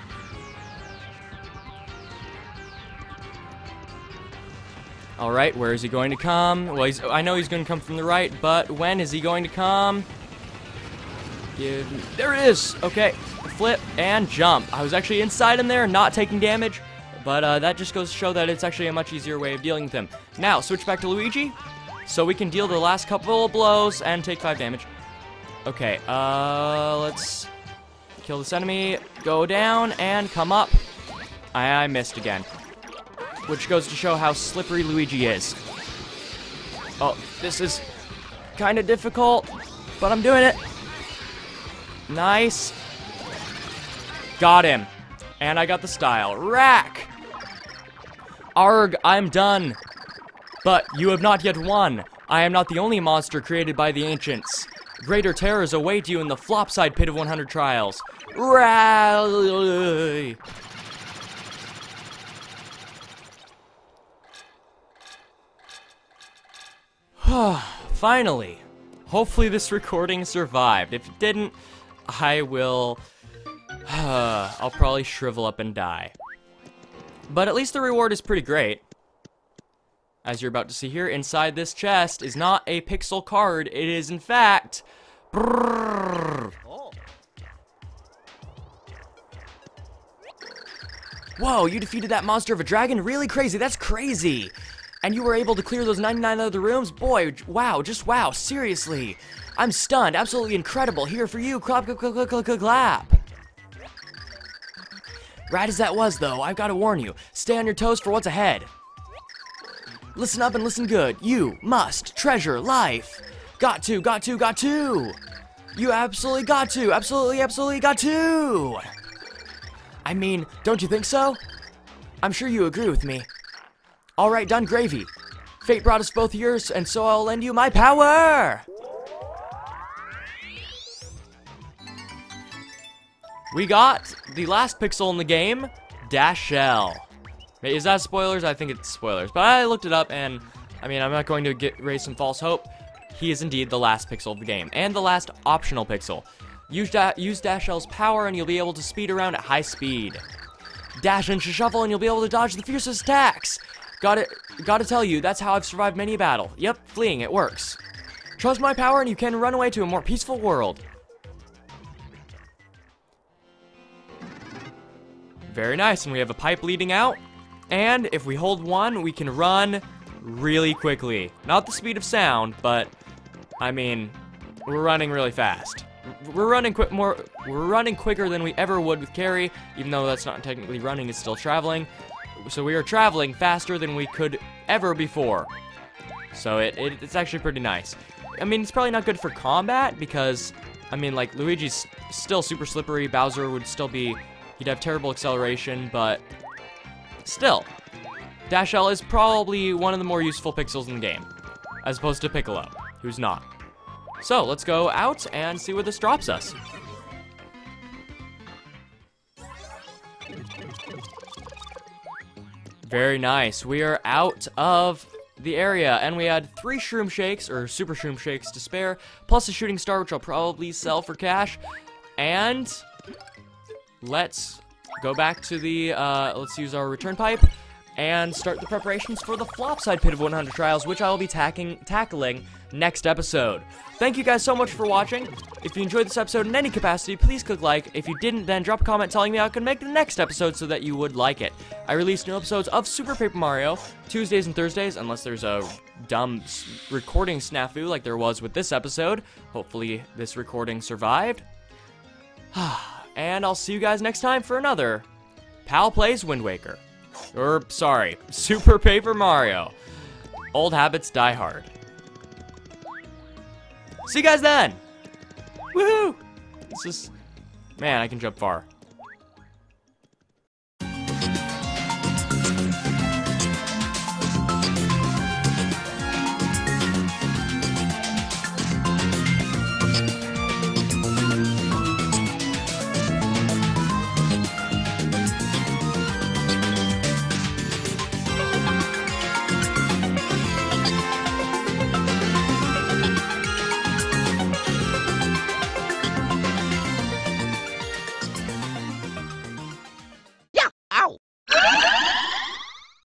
Alright, where is he going to come? Well, he's, I know he's going to come from the right, but when is he going to come? Give me, there it is! Okay, flip and jump. I was actually inside him there, not taking damage, but uh, that just goes to show that it's actually a much easier way of dealing with him. Now, switch back to Luigi, so we can deal the last couple of blows and take five damage. Okay, uh, let's kill this enemy, go down, and come up. I, I missed again. Which goes to show how slippery Luigi is. Oh, this is kind of difficult, but I'm doing it. Nice. Got him. And I got the style. Rack! Arg, I'm done. But you have not yet won. I am not the only monster created by the ancients. Greater terrors await you in the flopside pit of one hundred trials. Rally! Finally. Hopefully this recording survived. If it didn't, I will... I'll probably shrivel up and die. But at least the reward is pretty great. As you're about to see here, inside this chest is not a pixel card. It is, in fact... Brrr. Whoa, you defeated that monster of a dragon? Really crazy. That's crazy. And you were able to clear those ninety-nine other rooms? Boy, wow, just wow, seriously. I'm stunned. Absolutely incredible. Here for you. Clap, clap, clap, clap, clap, clap. Rad as that was, though, I've got to warn you. Stay on your toes for what's ahead. Listen up and listen good. You must treasure life. Got to, got to, got to. You absolutely got to. Absolutely, absolutely got to. I mean, don't you think so? I'm sure you agree with me. All right, done gravy. Fate brought us both here, and so I'll lend you my power. We got the last pixel in the game, Dashell. Is that spoilers? I think it's spoilers, but I looked it up, and I mean, I'm not going to get raise some false hope. He is indeed the last pixel of the game, and the last optional pixel. Use, da use Dashell's power, and you'll be able to speed around at high speed. Dash and shuffle, and you'll be able to dodge the fiercest attacks. Gotta, gotta tell you, that's how I've survived many a battle. Yep, fleeing, it works. Trust my power, and you can run away to a more peaceful world. Very nice, and we have a pipe leading out. And if we hold one, we can run really quickly. Not the speed of sound, but I mean, we're running really fast. We're running quick more. We're running quicker than we ever would with carry, even though that's not technically running; it's still traveling. So we are traveling faster than we could ever before. So it, it it's actually pretty nice. I mean, it's probably not good for combat because I mean, like Luigi's still super slippery. Bowser would still be. He'd have terrible acceleration, but still, Dashell is probably one of the more useful pixels in the game, as opposed to Piccolo, who's not. So, let's go out and see where this drops us. Very nice. We are out of the area, and we had three shroom shakes, or super shroom shakes to spare, plus a shooting star, which I'll probably sell for cash, and... Let's go back to the, uh, let's use our return pipe and start the preparations for the flopside pit of one hundred trials, which I will be tacking, tackling next episode. Thank you guys so much for watching. If you enjoyed this episode in any capacity, please click like. If you didn't, then drop a comment telling me I can make the next episode so that you would like it. I release new episodes of Super Paper Mario Tuesdays and Thursdays, unless there's a dumb recording snafu like there was with this episode. Hopefully this recording survived. And I'll see you guys next time for another PalPlays Wind Waker. Or, sorry, Super Paper Mario. Old habits die hard. See you guys then! Woohoo! This is... Man, I can jump far.